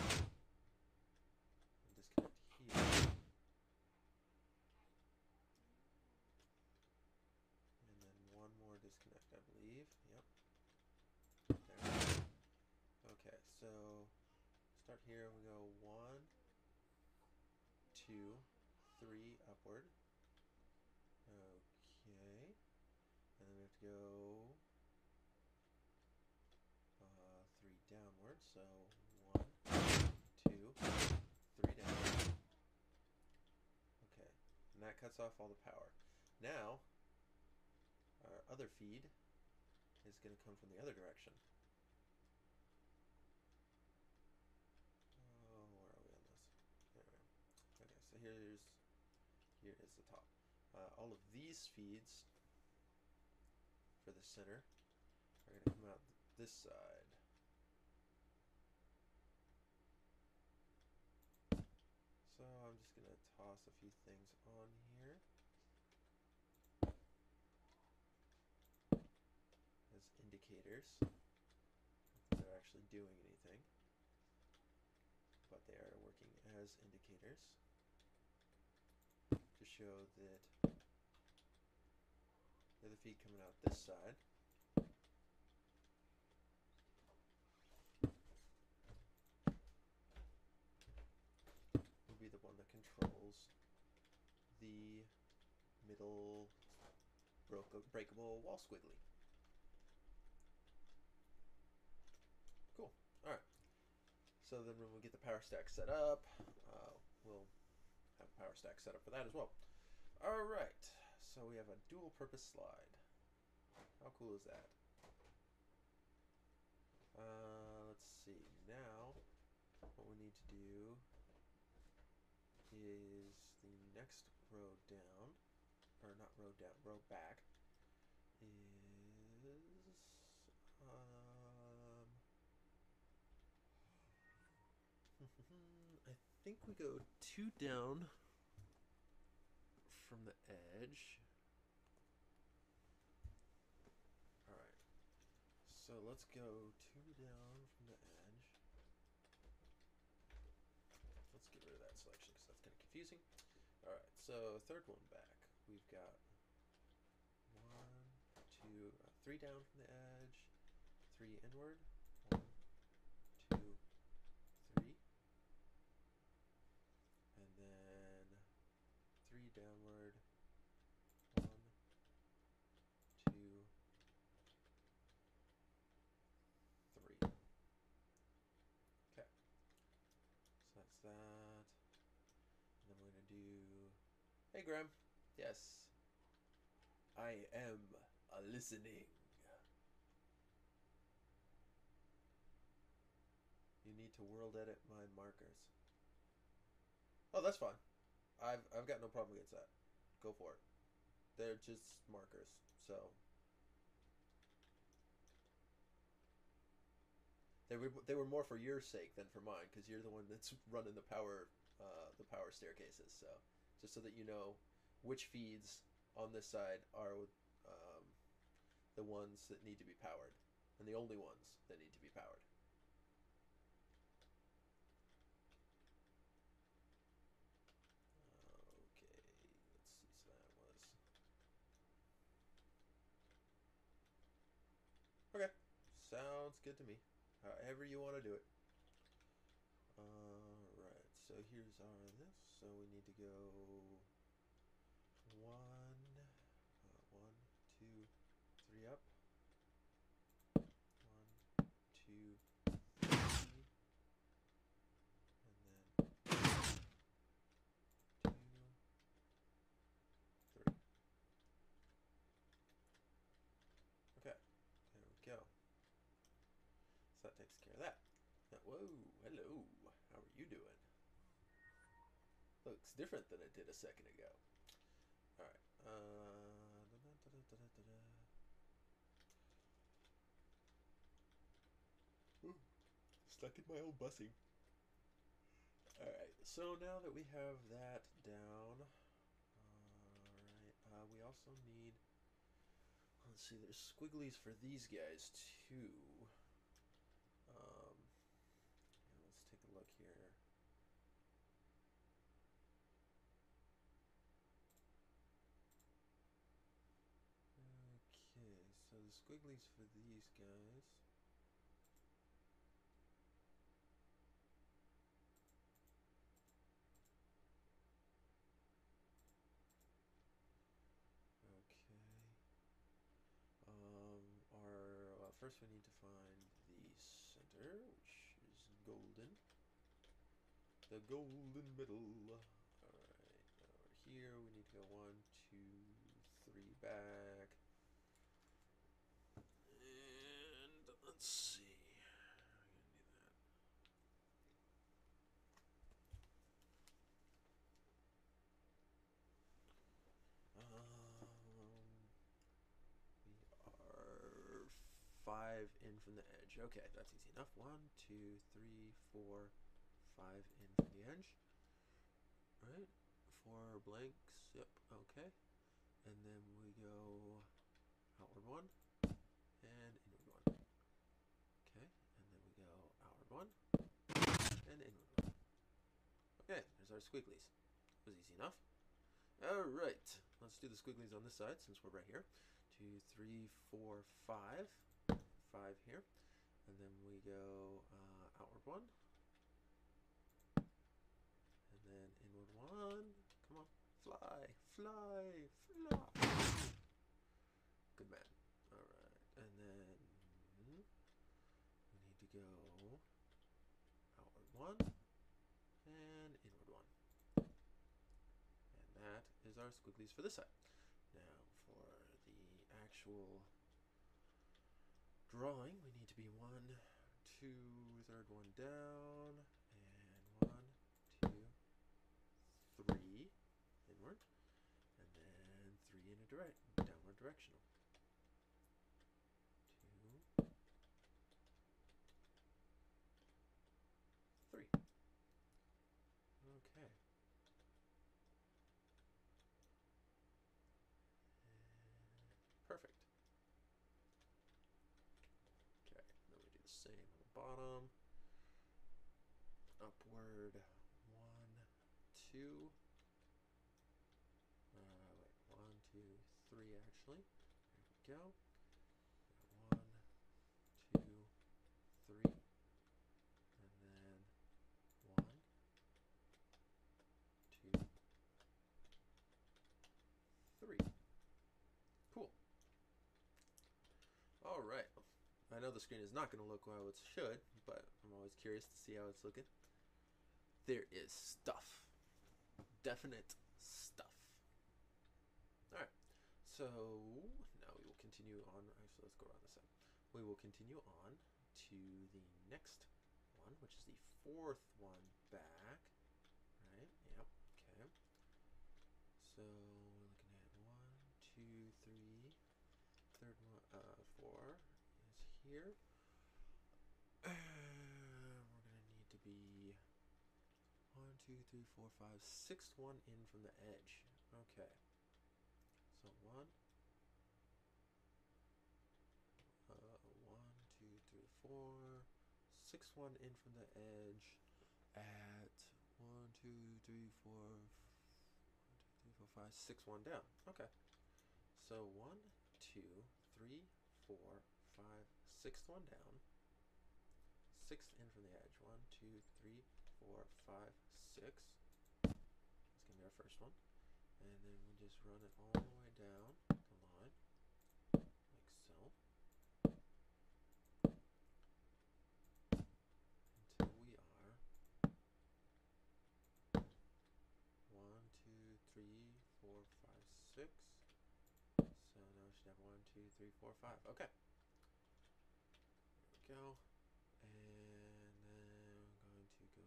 and disconnect here, and then one more disconnect, I believe. Yep. There. Okay, so start here, and we go 1, 2, 3 upward. Okay, and then we have to go 3 downward. So 1, 2, 3 down. Okay, and that cuts off all the power. Now our other feed is going to come from the other direction. Oh, here is the top. All of these feeds for the center are going to come out this side. So I'm just going to toss a few things on here as indicators. They're actually doing anything, but they are working as indicators to show that the other feed coming out this side will be the one that controls the middle breakable wall squiggly. Cool. Alright. So then when we get the power stack set up, we'll have a power stack set up for that as well. Alright. So we have a dual purpose slide. How cool is that? Let's see. Now, what we need to do is the next row down, or not row down, row back, is I think we go 2 down from the edge. Alright, so let's go 2 down from the edge. Let's get rid of that selection because that's kind of confusing. Alright, so third one back. We've got 1, 2, 3 down from the edge, 3 inward. 1, 2, 3. And then 3 downward. 1, 2, 3. Okay. So that's that. And then we're going to do... Hey, Graham. Yes. I am listening. You need to world edit my markers. Oh, that's fine. I've got no problem against that. Go for it. They're just markers, so they were more for your sake than for mine, because you're the one that's running the power staircases. So just so that you know which feeds on this side are the ones that need to be powered, and the only ones that need to be powered. Okay, sounds good to me. However you want to do it. Alright, so here's our this. So we need to go 1, 2, 3 up. 1, 2, 3. And then 2, 3. Okay, there we go. So that takes care of that. Now, whoa, hello. How are you doing? Looks different than it did a second ago. Alright. Stuck in my own bussing. Alright, so now that we have that down, alright, we also need, let's see, there's squigglies for these guys too. Let's take a look here. Okay, so the squigglies for these guys. First we need to find the center, which is golden. The golden middle. Alright, now we're here. We need to go 1, 2, 3 back. And let's see. I'm gonna do that. 5 in from the edge. Okay, that's easy enough. 1, 2, 3, 4, 5 in from the edge. Right? 4 blanks. Yep. Okay. And then we go outward 1 and inward 1. Okay. And then we go outward 1 and inward 1. Okay. There's our squigglies. That was easy enough. All right. Let's do the squigglies on this side since we're right here. 2, 3, 4, 5. 5 here. And then we go outward 1. And then inward 1. Come on. Fly. Fly. Fly. Good man. All right. And then we need to go outward 1 and inward 1. And that is our squigglies for this side. Now for the actual drawing, we need to be 1, 2, third one down, and 1, 2, 3 inward, and then 3 in a downward directional. 2, 3. Okay. Perfect. Okay, then we do the same on the bottom. Upward 1, 2. Wait, 1, 2, 3 actually. There we go. 1, 2, 3. And then 1, 2, 3. Cool. All right. I know the screen is not going to look how it should, but I'm always curious to see how it's looking. There is stuff. Definite stuff. Alright, so now we will continue on. Actually, let's go around this side. We will continue on to the next one, which is the 4th one back. Right? Yep. Okay. So we're looking at 1, 2, 3. Third one, 4 is here. We're gonna need to be 1, 2, 3, 4, 5, 6th one in from the edge. Okay. So 1, 1, 2, 3, 4, 6th one in from the edge at 1, 2, 3, 4, 1, 2, 3, 4, 5, 6th one down. Okay. So 1, 2, 3, 4, 5, 6th one down. 6th in from the edge. 1, 2, 3, 4, 5, 6. That's gonna be our first one. And then we just run it all the way down the line, like so, until we are 1, 2, 3, 4, 5, 6. So now we should have 1, 2, 3, 4, 5. Okay. There we go. And then I'm going to go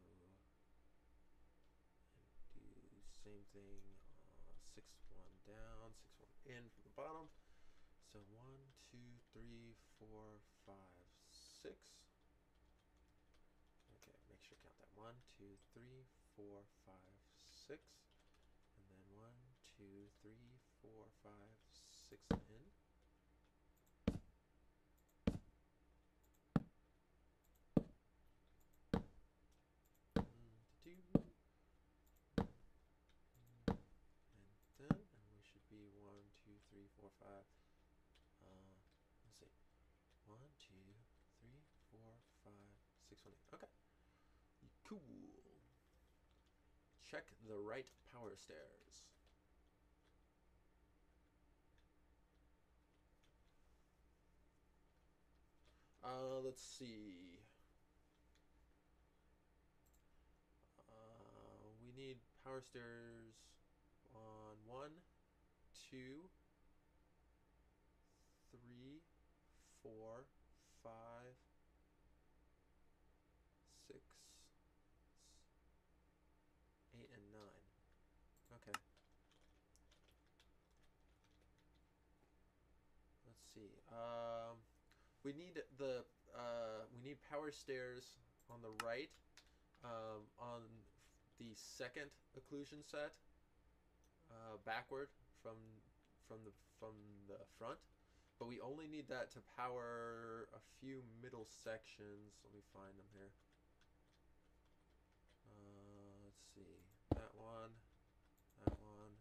and do the same thing. 6th one down, 6th one in from the bottom. So 1, 2, 3, 4, 5, 6. Okay, make sure to count that. 1, 2, 3, 4, 5, 6. And then 1, 2, 3, 4, 5, 6 in. And we should be 1, 2, 3, 4, 5. Let's see. 1, 2, 3, 4, 5, 6, 1, 8. Okay. Cool. Check the right power stairs. Let's see. We need power stairs on 1, 2, 3, 4, 5, 6, 8, and 9. Okay. Let's see. We need power stairs on the right, on the second occlusion set, backward from from the front, but we only need that to power a few middle sections. Let me find them here. Let's see, that one, that one,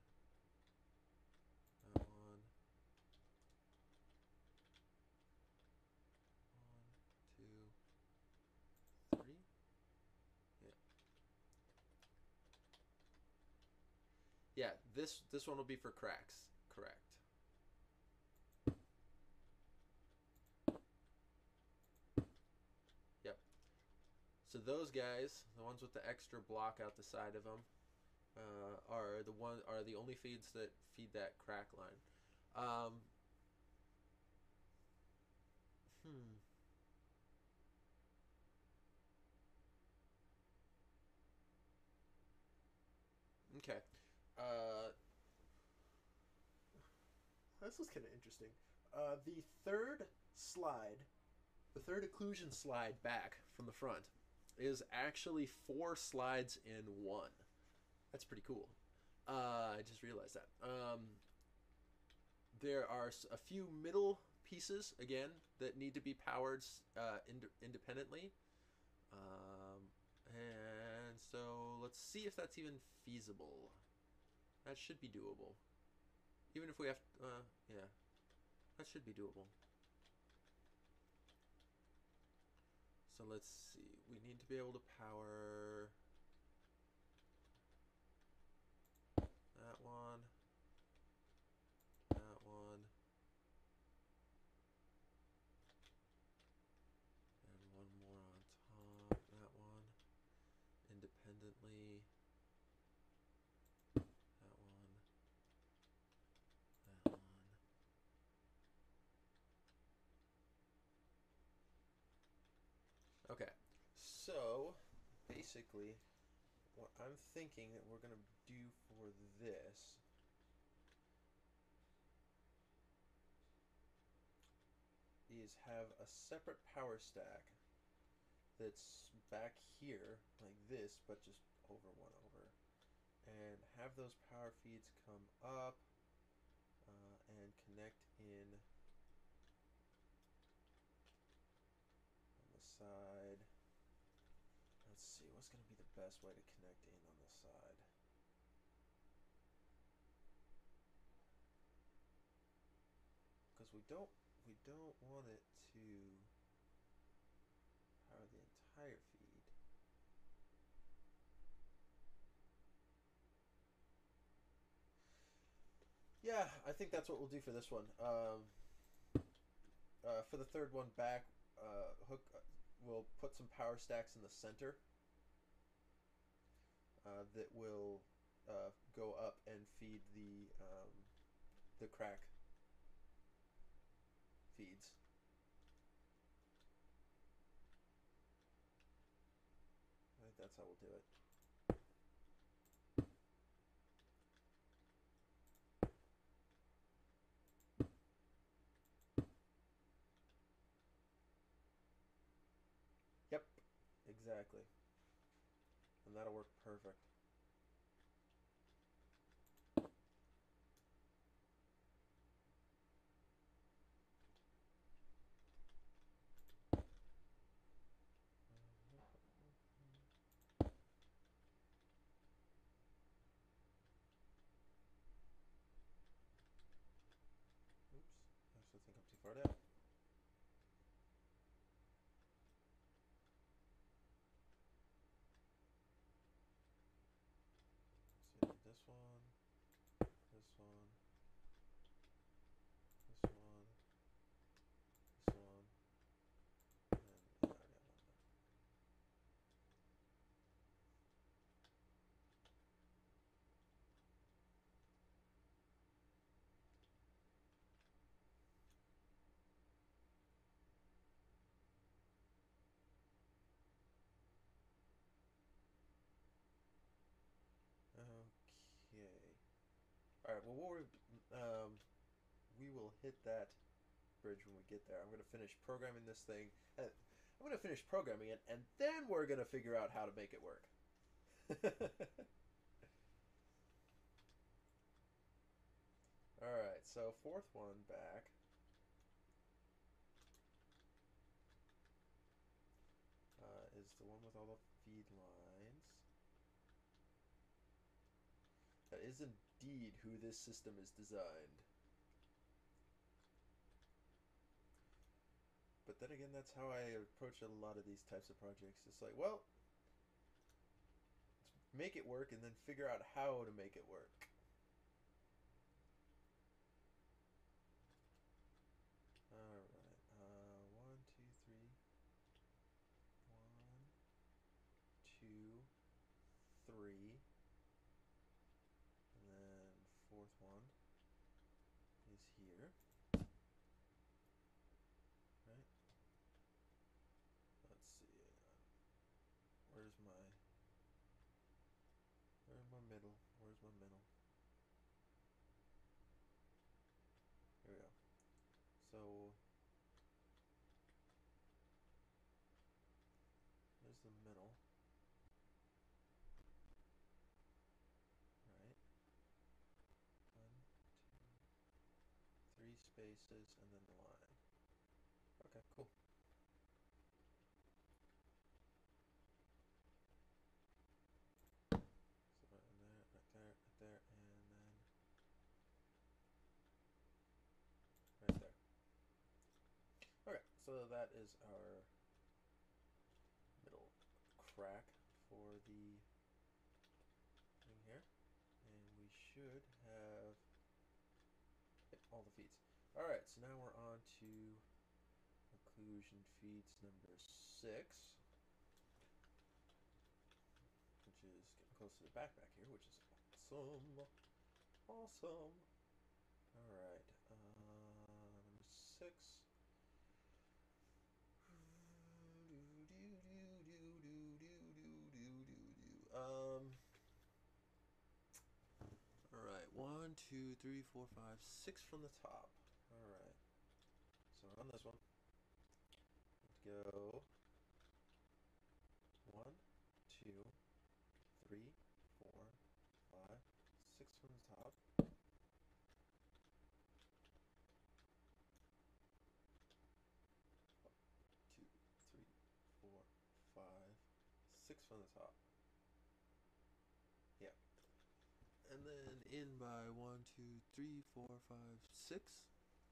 that one. 1, 2, 3. Yeah. Yeah, this one will be for cracks. Correct. Yep. So those guys, the ones with the extra block out the side of them, are the only feeds that feed that crack line. Hmm. Okay. Uh, this was kind of interesting. The third slide, the third occlusion slide back from the front, is actually 4 slides in one. That's pretty cool. I just realized that. There are a few middle pieces, again, that need to be powered independently. And so let's see if that's even feasible. That should be doable. Even if we have, yeah, that should be doable. So let's see. We need to be able to power that one, that one, and one more on top. That one independently. That one. That one. Okay. So basically, what I'm thinking that we're gonna do for this is have a separate power stack that's back here like this, but just over one over, and have those power feeds come up and connect in on the side. Let's see, what's going to be the best way to connect in on the side? Because we don't want it to power the entire feed. Yeah, I think that's what we'll do for this one. For the third one back, we'll put some power stacks in the center that will go up and feed the crack feeds. I think that's how we'll do it. Yep, exactly. And that'll work perfect. Oops, I actually think I'm too far down. So this one, this one, this one, this one, and I already have one there. Okay. All right. Well, we will hit that bridge when we get there. I'm going to finish programming this thing. I'm going to finish programming it, and then we're going to figure out how to make it work. Alright, so fourth one back. Is the one with all the feed lines. That is indeed who this system is designed. But then again, that's how I approach a lot of these types of projects. It's like, well, let's make it work and then figure out how to make it work. Alright, 1, 2, 3. 1, 2, 3. And then fourth one is here. Right? Let's see. Where's my middle? Where's my middle? Here we go. So there's the middle. Right? 1, 2, 3 spaces and then the line. Okay, cool. So right there, right there, right there, and then right there. Okay, so that is our middle crack for the thing here. And we should have all the feeds. Alright, so now we're on to occlusion feeds number 6. Which is getting close to the back here, which is awesome. Awesome. Alright, number 6. Alright, 1, 2, 3, 4, 5, 6 from the top. Alright. So on this one, let's go 1, 2, 3, 4, 5, 6 from the top. 2, 3, 4, 5, 6 from the top. Yeah. And then in by 1, 2, 3, 4, 5, 6.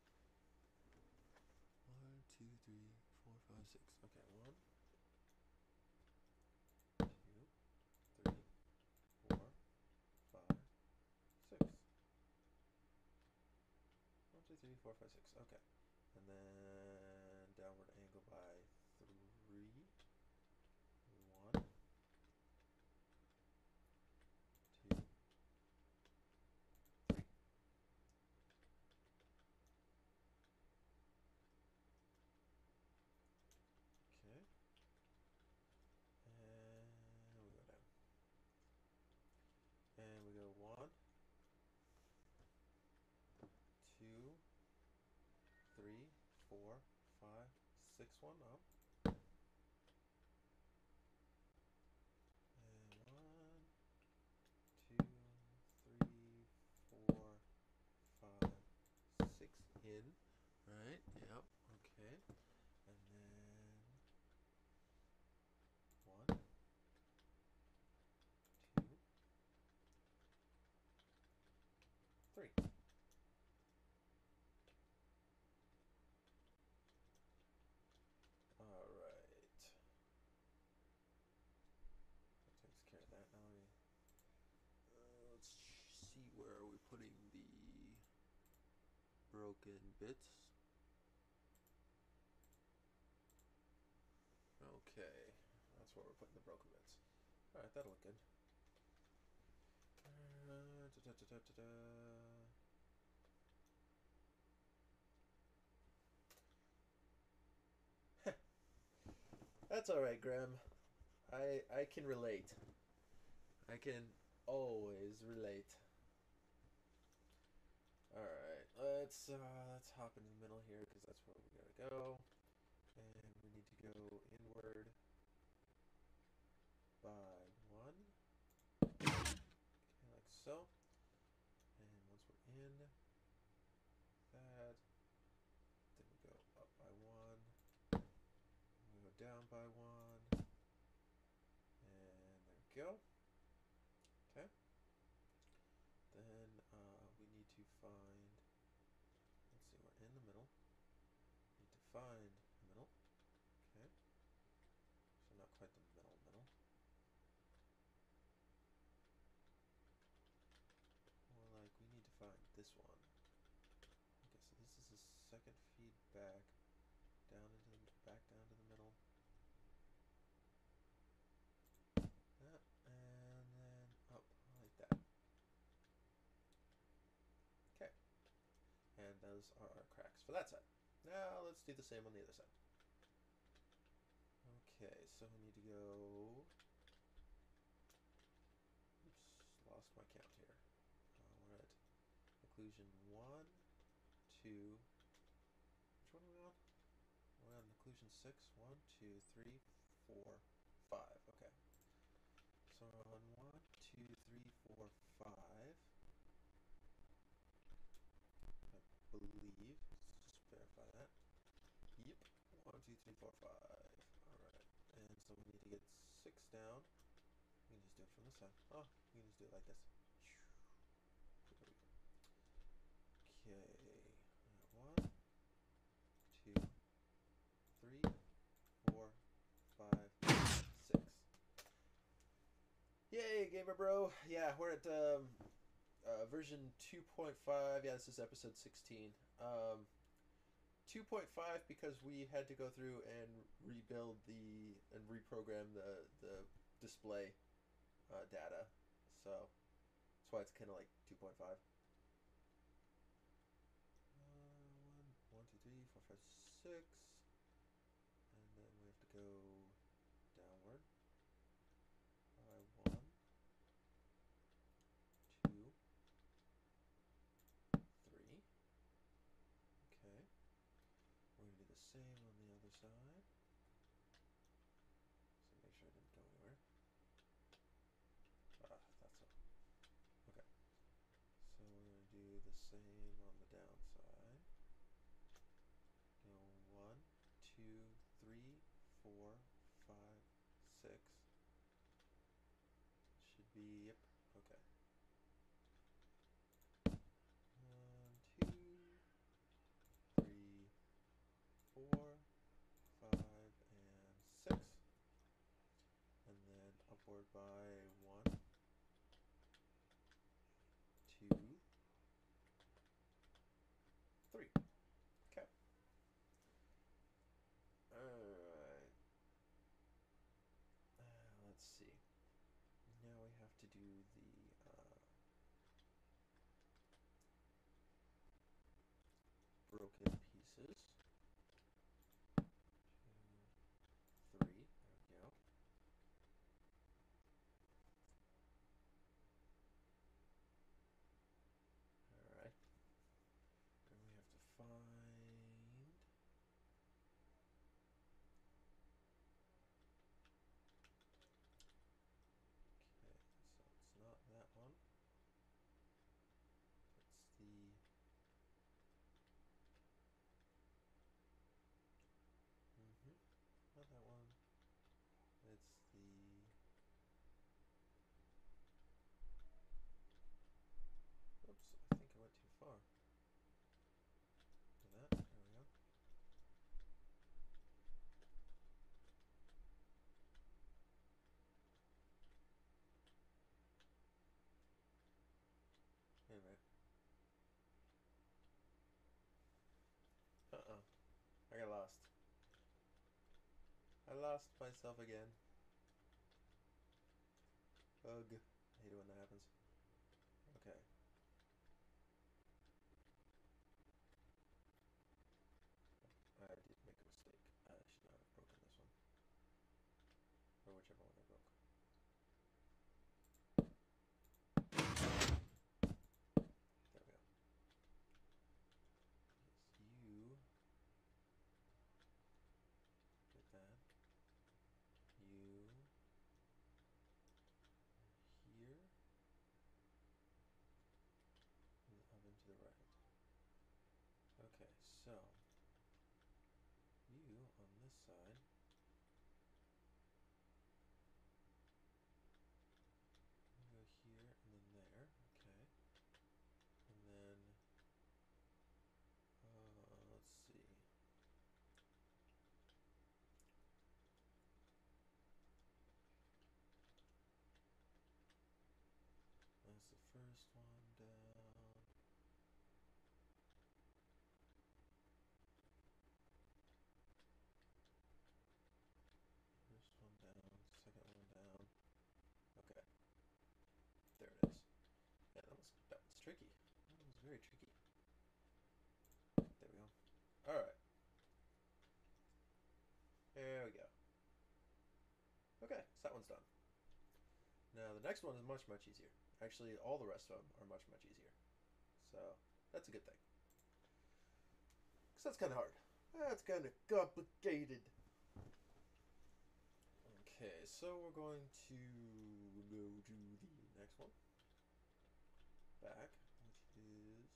1, 2, 3, 4, 5, 6. Okay, 1, 2, 3, 4, 5, 6. 1, 2, 3, 4, 5, 6. Okay. And then downward angle by 3. 1, 2, 3. Okay. And we go down. And we go 1, 2, 3, 4, 5, 6, 1 up. And 1, 2, 3, 4, 5, 6 in. Right? Yep. Okay. And then 1, 2, 3. All right. That takes care of that. Now let's see, where are we putting the broken bits? Okay, that's where we're putting the broken bits. All right, that'll look good. That's all right, Graham. I can relate. I can always relate. All right, let's hop into the middle here because that's where we gotta go, and we need to go inward by 1. Okay, like so. And once we're in that, then we go up by 1. We go down by 1. And there we go. Okay. Then we need to find, let's see, we're in the middle. Need to find the middle. Okay. So not quite the middle. More like we need to find this one. Okay, so this is the second feedback down into the back down to the middle. That, and then up like that. Okay. And those are our cracks for that side. Now let's do the same on the other side. Okay, so we need to go. Oops, lost my count here. We're at occlusion 1, 2. Which one are we on? We're on occlusion 6. 1, 2, 3, 4, 5. Okay. So we're on 1, 2, 3, 4, 5. I believe. Let's just verify that. Yep. 1, 2, 3, 4, 5. Alright. And so we need to get 6 down. We can just do it from this side. Oh, we can just do it like this. There we go. Okay. 1, 2, 3, 4, 5, 6. Yay, Gamer Bro! Yeah, we're at version 2.5. Yeah, this is episode 16. 2.5 because we had to go through and rebuild and reprogram the display data. So that's why it's kind of like 2.5. 1, 2, 3, 4, 5, 6. And then we have to go downward by 1, 2, 3. Okay. We're going to do the same on the other side. So make sure I didn't go anywhere. Ah, that's all. Okay. So we're going to do the same on the downside. Go 1, 2, 3, 4, 5, 6. Should be, yep, okay. 1, 2, 3, 4, 5, and 6. And then upward by 1, 2, 3. Okay. Alright. Let's see. Now we have to do the broken pieces. 2, 3. There we go. Alright. Then we have to find. Okay, so it's not that one. It's the. Not that one. It's the. Oops, I think I went too far. Do that. There we go. Anyway. I got lost. I lost myself again. Ugh. I hate it when that happens. Okay. I did make a mistake. I should not have broken this one. Or whichever one I broke. There we go. Yes, you did that. side. Go here and then there. Okay. And then let's see. That's the first one down. First one down, second one down. Okay. There it is. Yeah, that was tricky. That was very tricky. There we go. Alright. There we go. Okay, so that one's done. Now the next one is much, much easier. Actually, all the rest of them are much, much easier. So, that's a good thing. Because that's kind of hard. That's kind of complicated. Okay, so we're going to go to the next one. Back, which is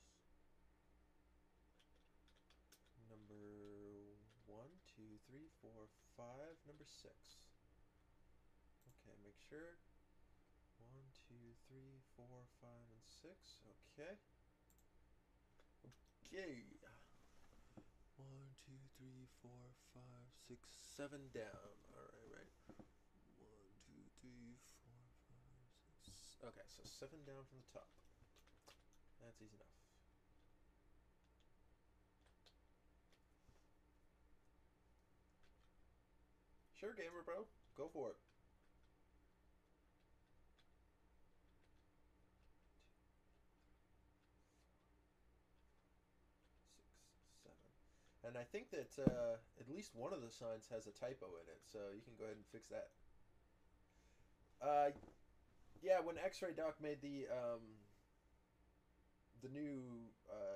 number 1, 2, 3, 4, 5, number 6. Okay, make sure. 1, 2, 3, 4, 5, and 6. Okay. Okay. 1, 2, 3, 4, 5, 6, 7 down. Alright, right? 1, 2, 3, 4, 5, 6. Okay, so 7 down from the top. That's easy enough. Sure, Gamer Bro. Go for it. 6, 7. And I think that at least one of the signs has a typo in it, so you can go ahead and fix that. Yeah, when X-Ray Doc made the new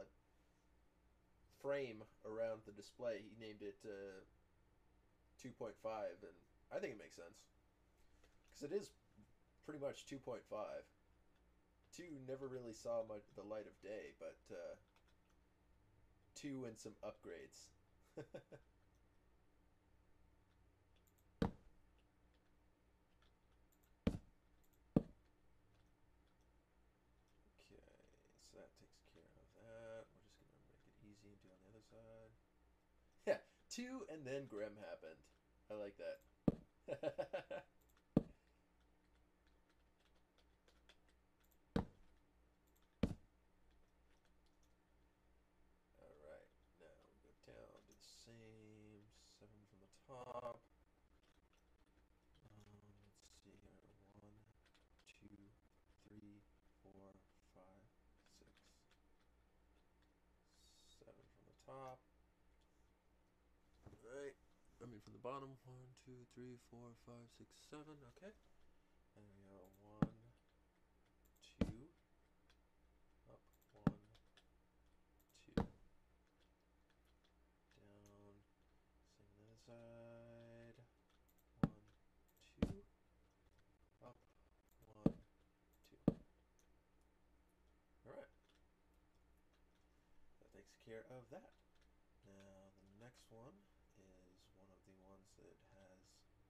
frame around the display, he named it 2.5, and I think it makes sense because it is pretty much 2.5. 2 never really saw much the light of day, but 2 and some upgrades. Okay, so that takes care of that. We're just gonna make it easy and do on the other side. Yeah, 2 and then Grim happened. I like that. Alright, now we go down, do the same. 7 from the top. Let's see here. 1, 2, 3, 4, 5, 6, 7 from the top. Alright. I mean from the bottom. 1, 2, 3, 4, 5, 6, 7. Okay. And we go 1, 2, up, 1, 2, down, same on the other side, 1, 2, up, 1, 2. Alright. That takes care of that. Now the next one is one of the ones that has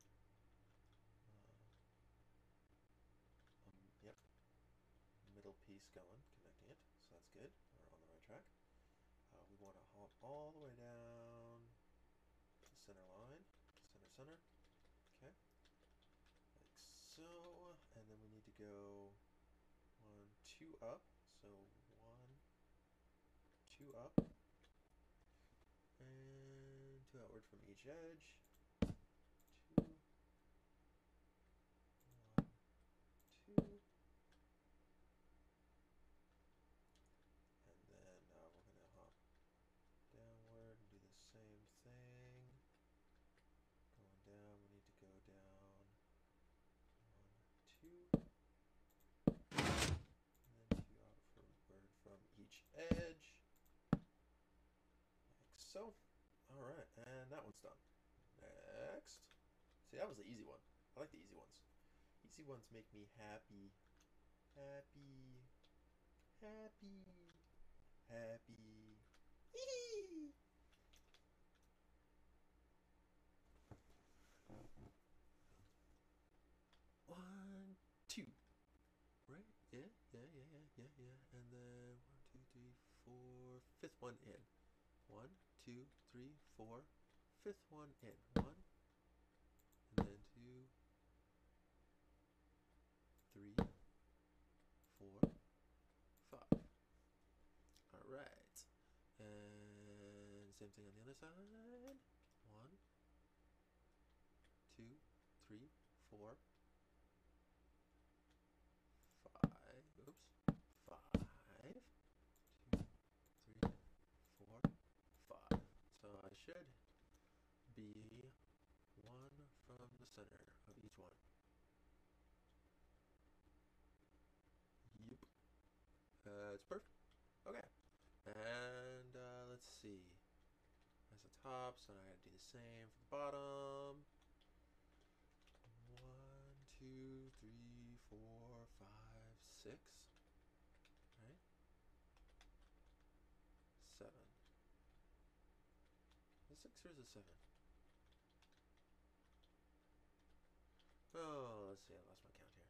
yep, middle piece going, connecting it, so that's good. We're on the right track. We want to hop all the way down the center line, center, okay, like so, and then we need to go 1, 2 up, so 1, 2 up, and 2 outward from each edge, 2, 1, 2, and then we're going to hop downward and do the same thing. Going down, we need to go down 1, 2, and then 2 outward from each edge, like so. Alright, and that one's done. Next. See, that was the easy one. I like the easy ones. Easy ones make me happy. Happy. Happy. Happy. one in. 1, 2, 3, 4. Fifth one in. 1, and then 2, 3, 4, 5. All right. And same thing on the other side. 1, 2, 3, 4, 5. Oops. 5. 2, 3, 4, 5. So I should be 1 from the center of each one. Yep. It's perfect. Okay. And let's see. That's the top, so now I gotta do the same for the bottom. 1, 2, 3, 4, 5, 6. Right? 7. The 6 or is it 7? Oh, let's see. I lost my count here.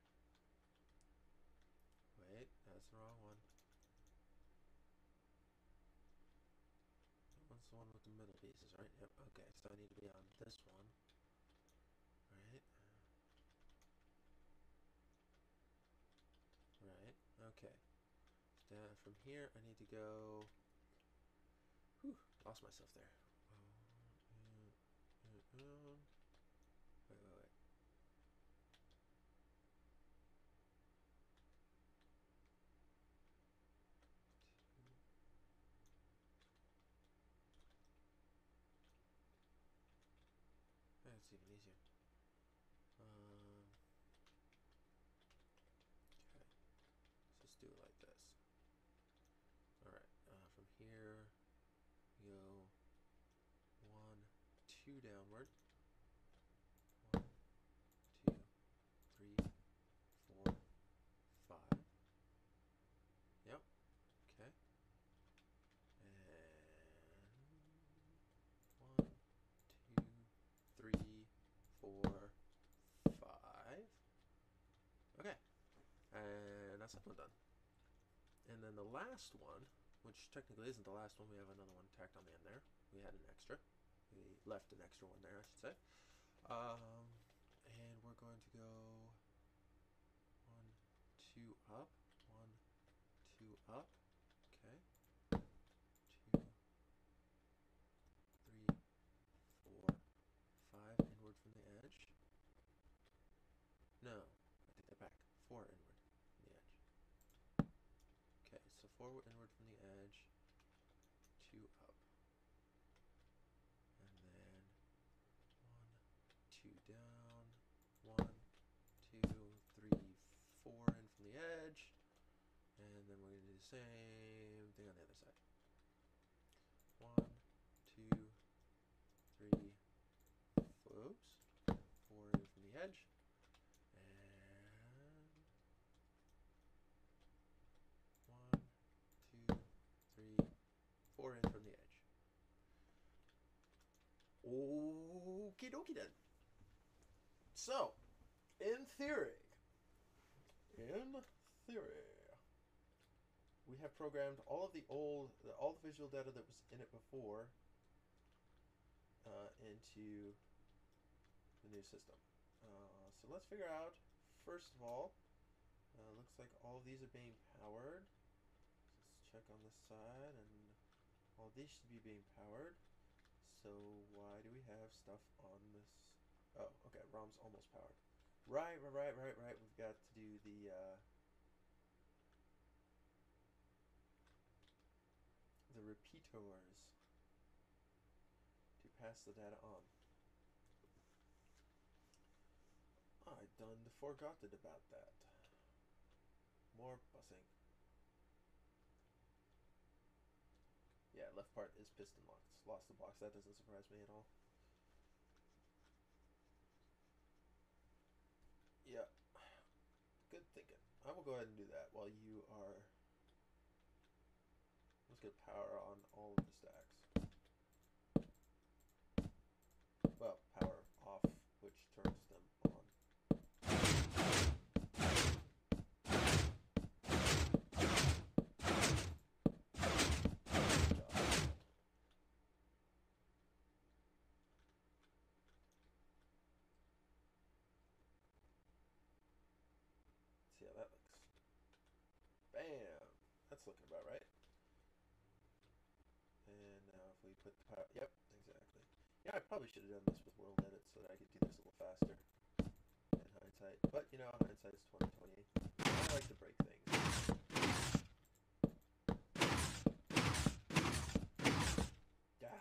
Wait, that's the wrong one. That one's the one with the middle pieces, right? Yep. Okay, so I need to be on this one. Right? Right. Okay. Down from here, I need to go. Whew, lost myself there. Wait. That's even easier. Okay. Let's just do it like this. Alright, from here, we go 1, 2 downward. 1, 2, 3, 4, 5. Yep. Okay. And 1, 2, 3, 4, 5. Okay. And that's that one done. And then the last one, which technically isn't the last one, we have another one tacked on the end there. We had an extra. We left an extra one there, I should say. And we're going to go 1, 2 up, 1, 2 up. Okay. 2, 3, 4, 5 inward from the edge. No, I take that back. 4 inward from the edge. Okay, so 4 inward from the edge, 2 up. And then 1, 2 down, 1, 2, 3, 4 in from the edge. And then we're going to do the same thing on the other side. 1, 2, 3, oops, 4 in from the edge. And 1, 2, 3, 4 in from the edge. Okie dokie then. So, in theory, we have programmed all of the visual data that was in it before into the new system. So let's figure out, first of all, looks like all of these are being powered. Let's check on this side, and all these should be being powered. So why do we have stuff on this? Oh, okay, ROM's almost powered. Right. We've got to do the repeaters to pass the data on. I done forgot about that. More bussing. Yeah, left part is piston locked. Lost the box. That doesn't surprise me at all. Yeah. Good thinking. I will go ahead and do that while you are... Let's get power on all of the stacks. Well, power off, which turns them on. looking about right. And now if we put the power, yep, exactly. Yeah, I probably should have done this with world edit so that I could do this a little faster in hindsight. But you know, hindsight is 20/20. I like to break things. Yeah.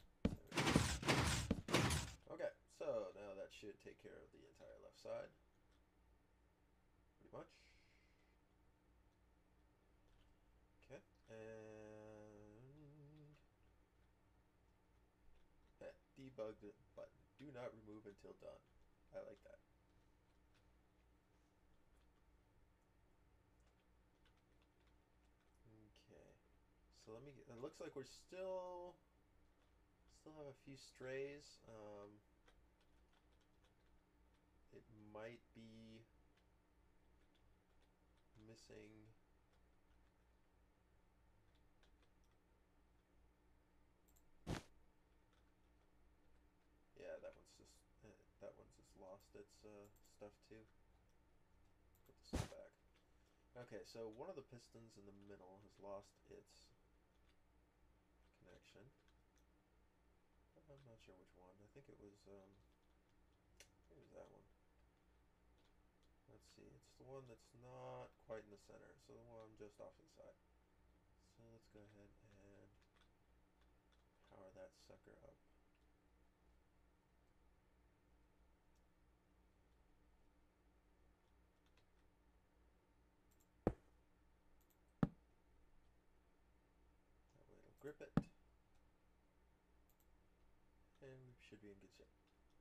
Okay, so now that should take care of the entire left side. Pretty much. Okay, and that debug button. Do not remove until done. I like that. Okay, so let me. It looks like we're still have a few strays. It might be missing. Yeah, that one's just lost its stuff too. Put this one back. Okay, so one of the pistons in the middle has lost its connection. I'm not sure which one. I think it was that one. Let's see. It's the one that's not quite in the center. So the one just off to the side. So let's go ahead and power that sucker up. That way it'll grip it. And we should be in good shape.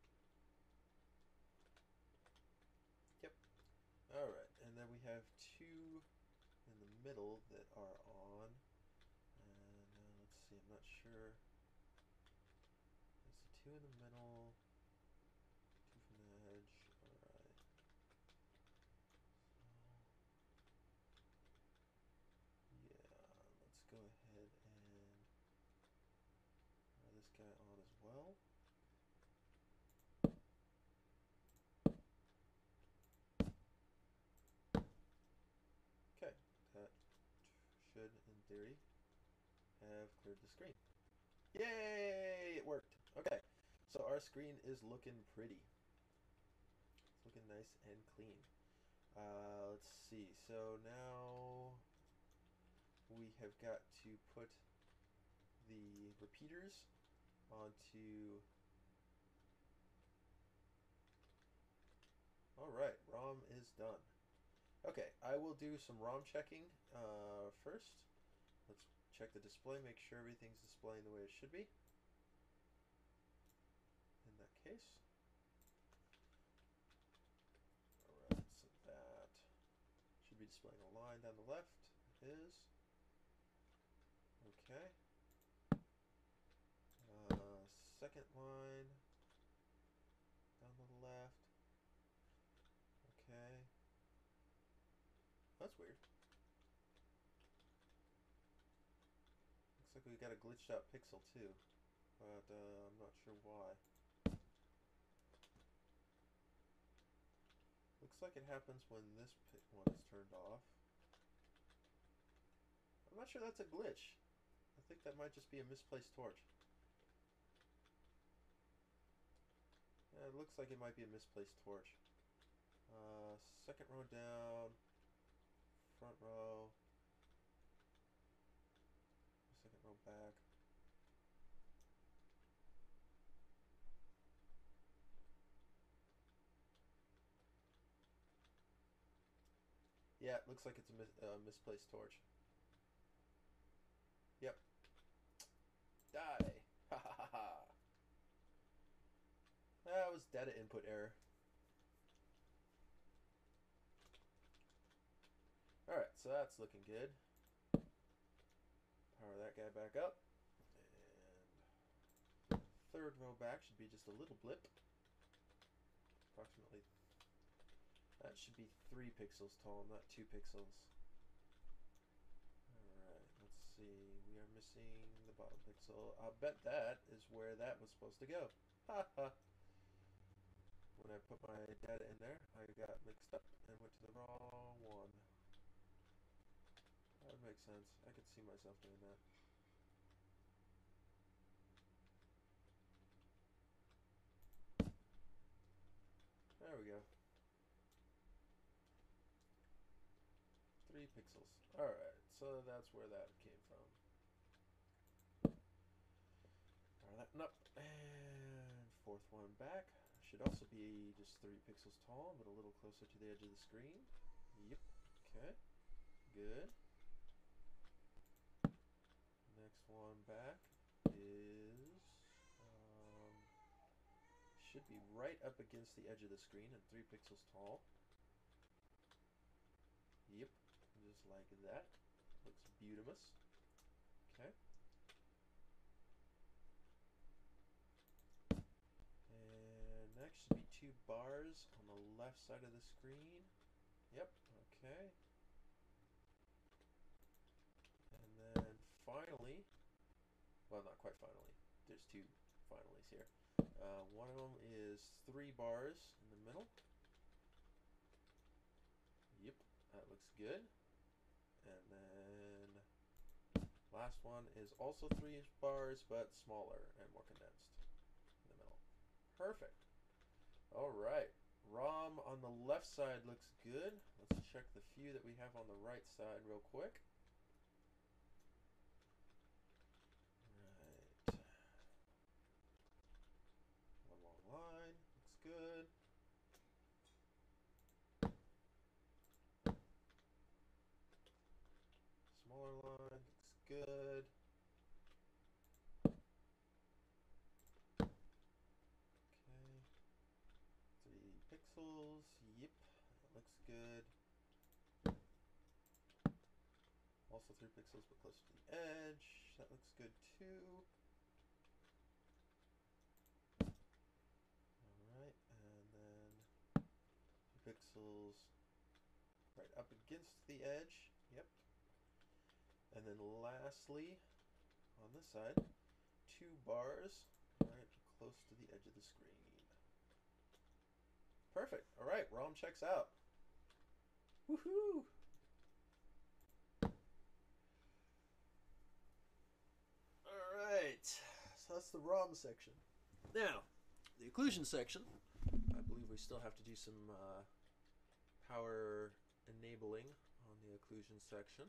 Yep. Alright, and then we have two in the middle that are on. And let's see, I'm not sure. There's the two in the middle, two from the edge. Alright. So, yeah, let's go ahead and power this guy on as well. Okay, that should, in theory, have cleared the screen. Yay! It worked. Okay, so our screen is looking pretty. It's looking nice and clean. Let's see. So now we have got to put the repeaters onto. Alright, ROM is done. Okay, I will do some ROM checking first. Let's check the display, make sure everything's displaying the way it should be. In that case. Alright, so that should be displaying a line down the left. It is. Okay. Second line down to the left. Okay. That's weird. Looks like we got a glitched out pixel too, but I'm not sure why. Looks like it happens when this one is turned off. I'm not sure that's a glitch. I think that might just be a misplaced torch. Yeah, it looks like it might be a misplaced torch. Second row down, front row, second row back. Yeah, it looks like it's a misplaced torch. Yep. Die! Ha ha ha ha! That was data input error. Alright, so that's looking good. Power that guy back up. And third row back should be just a little blip. Approximately. That should be 3 pixels tall, not 2 pixels. Alright, let's see. We are missing the bottom pixel. I'll bet that is where that was supposed to go. Ha ha! When I put my data in there, I got mixed up and went to the wrong one. I makes sense. I could see myself doing that. There we go. 3 pixels. Alright, so that's where that came from. Alright, nope. And 4th one back. Should also be just 3 pixels tall, but a little closer to the edge of the screen. Yep. Okay. Good. Next one back is should be right up against the edge of the screen and 3 pixels tall. Yep. Just like that. Looks beautimous. Okay. And next should be 2 bars on the left side of the screen. Yep. Okay. And then finally, well, not quite finally. There's 2 finallys here. One of them is 3 bars in the middle. Yep, that looks good. And then last one is also 3 bars, but smaller and more condensed in the middle. Perfect. All right. ROM on the left side looks good. Let's check the few that we have on the right side real quick. Right. One long line. Looks good. Smaller line. Looks good. Okay. 3 pixels. Yep. That looks good. Also 3 pixels, but close to the edge. That looks good too. Alright, and then 2 pixels right up against the edge. Yep. And then lastly, on this side, 2 bars right close to the edge of the screen. Perfect. Alright, ROM checks out. Woohoo! Alright, so that's the ROM section. Now, the occlusion section, I believe we still have to do some power enabling on the occlusion section.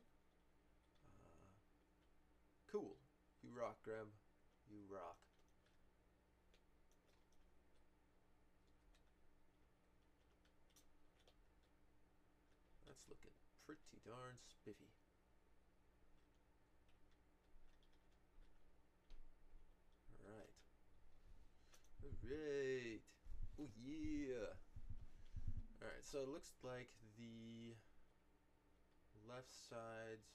Cool. You rock, Graham. You rock. That's looking pretty darn spiffy. Alright. Alright. Oh yeah. Alright, so it looks like the left side's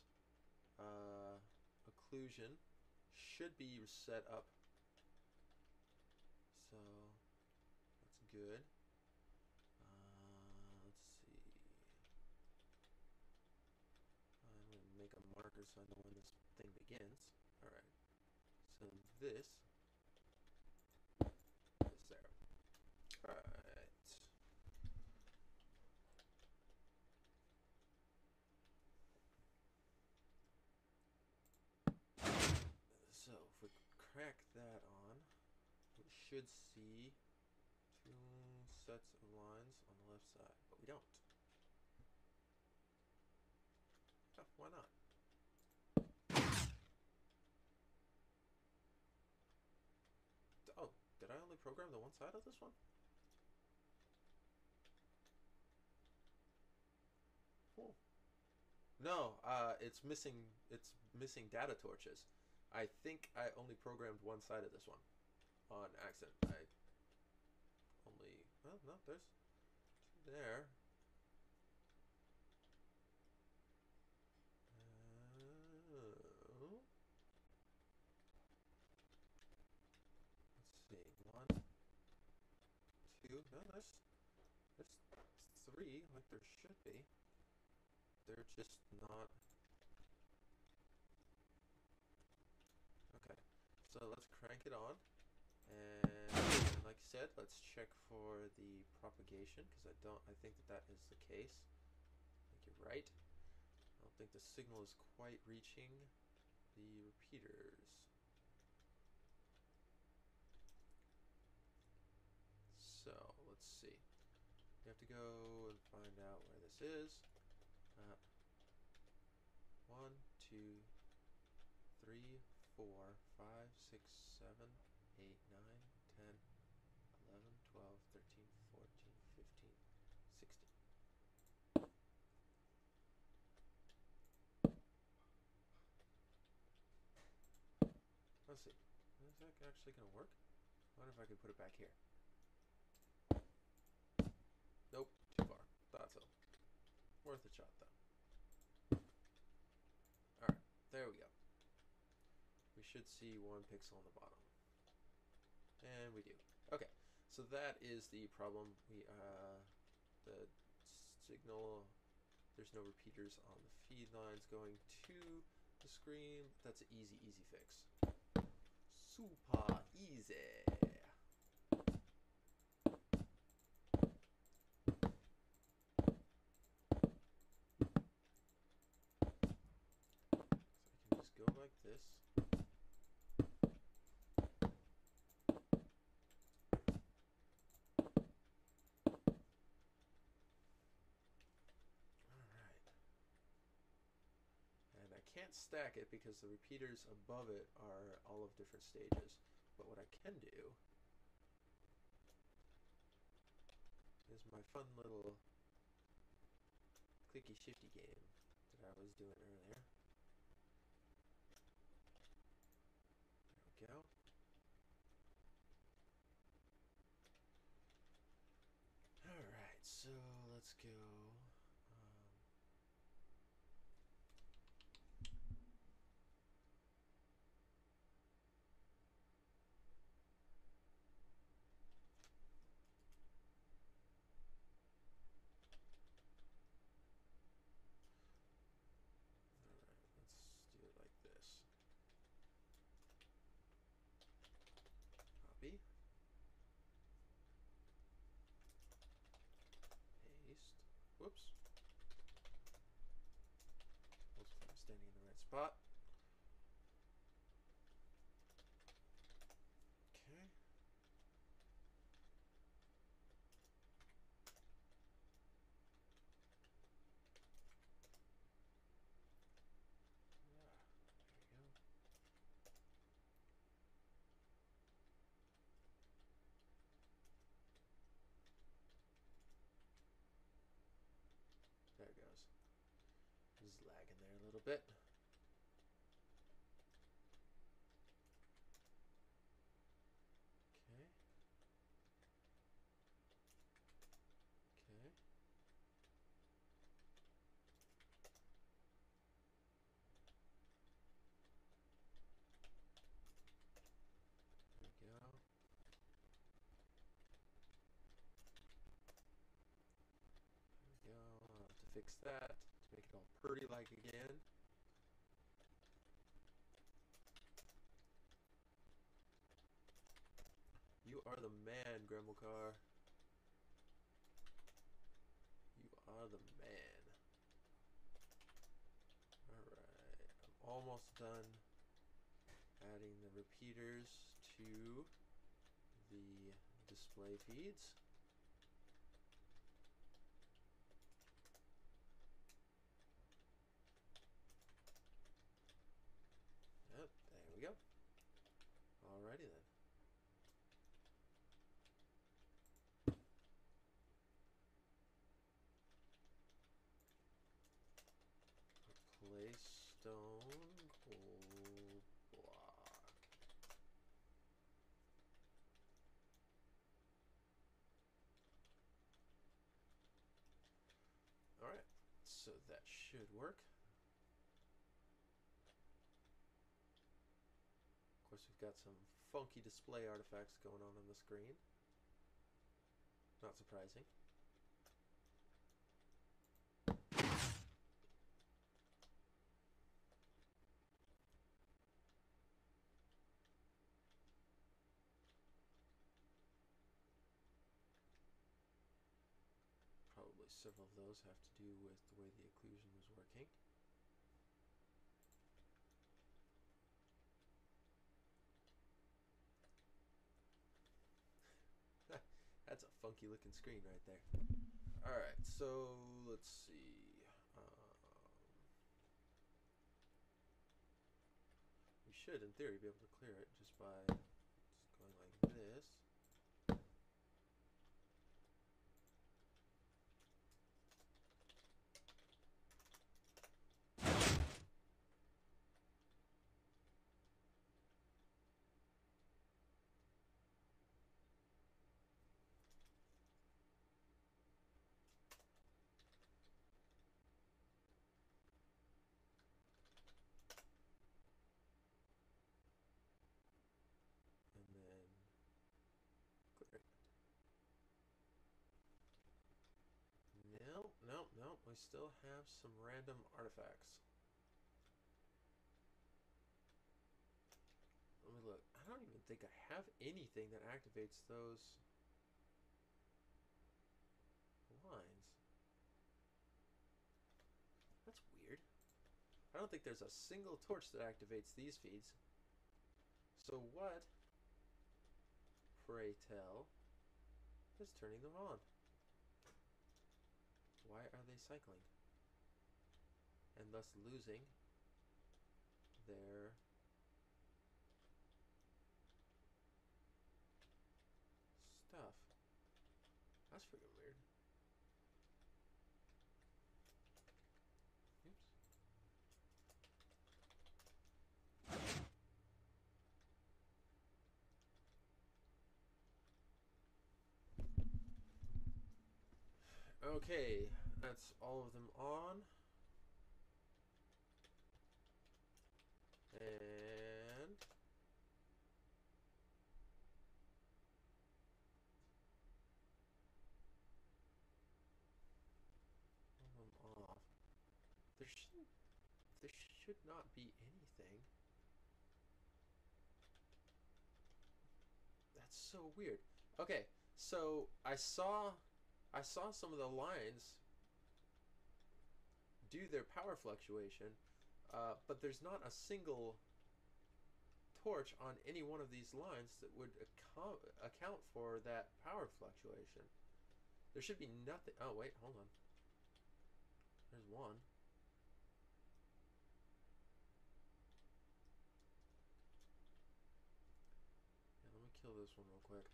occlusion should be set up. So that's good. Let's see. I'm going to make a marker so I know when this thing begins. Alright. So this is there. Alright. So if we crack that on, we should see 2 sets of lines on the left side, but we don't. Oh, why not? Oh, did I only program the one side of this one? Cool. No, it's missing data torches. I think I only programmed one side of this one on accident. I only, well, no, there's 2 there. Let's see, 1, 2, no, there's 3, like there should be. They're just not. Okay, so let's crank it on, and like I said, let's check for the propagation, because I think that is the case. I think you're right. I'll think the signal is quite reaching the repeaters. So let's see. We have to go and find out where this is. 1, 2, 3, 4, 5, 6, 7, 8, 9, 10, 11, 12, 13, 14, 15, 16. Let's see. Is that actually going to work? I wonder if I can put it back here. Nope, too far. Thought so. Worth a shot, though. Alright, there we go. We should see 1 pixel on the bottom. And we do. Okay, so that is the problem. The signal, there's no repeaters on the feed lines going to the screen. That's an easy fix. Super easy. So I can just go like this. Can't stack it because the repeaters above it are all of different stages. But what I can do is my fun little clicky shifty game that I was doing earlier. There we go. Alright, so let's go. Copy. Paste. Whoops. Hopefully I'm standing in the right spot. Okay. There it goes. Just lagging there a little bit. Okay. Okay. There we go. There we go. I'll have to fix that to make it all pretty-like again. You are the man, Gremmelcar. You are the man. Alright, I'm almost done adding the repeaters to the display feeds. Yep, there we go. Alrighty then. Replace stone gold block. Alright, so that should work. Of course, we've got some funky display artifacts going on the screen. Not surprising. Probably several of those have to do with the way the occlusion was working. funky looking screen right there. Alright, so let's see. We should, in theory, be able to clear it just by just going like this. And then clear it. Nope, nope, nope. We still have some random artifacts. Let me look. I don't even think I have anything that activates those lines. That's weird. I don't think there's a single torch that activates these feeds. So what, pray tell, is turning them on? Why are they cycling? And thus losing their stuff. That's freaking weird. Oops. Okay, that's all of them on. And all of them off. There should not be anything. That's so weird. Okay, so I saw some of the lines do their power fluctuation, but there's not a single torch on any one of these lines that would account for that power fluctuation. There should be nothing. Oh wait, hold on. There's one. Yeah, let me kill this one real quick.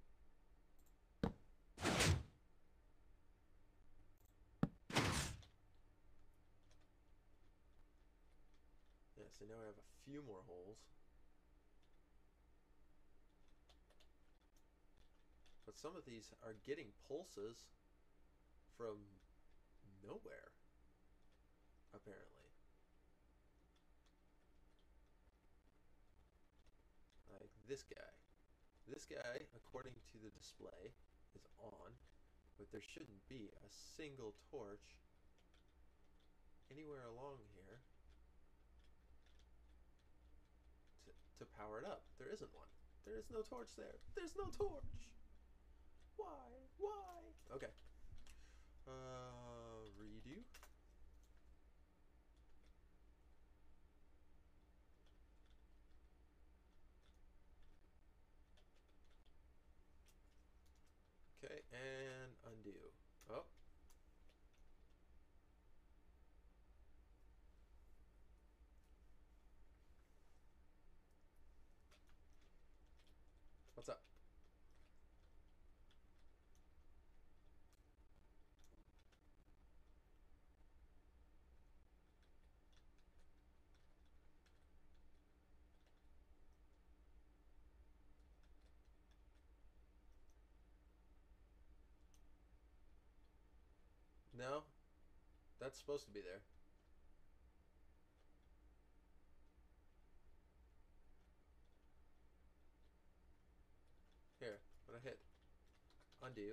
Yeah, so now I have a few more holes. But some of these are getting pulses from nowhere, apparently. Like this guy. This guy, according to the display, is on, but there shouldn't be a single torch anywhere along here to power it up. There isn't one. There is no torch there. There's no torch. Why? Why? Okay. Redo. Okay, and undo. Oh. What's up? No? That's supposed to be there. Here, when I hit undo,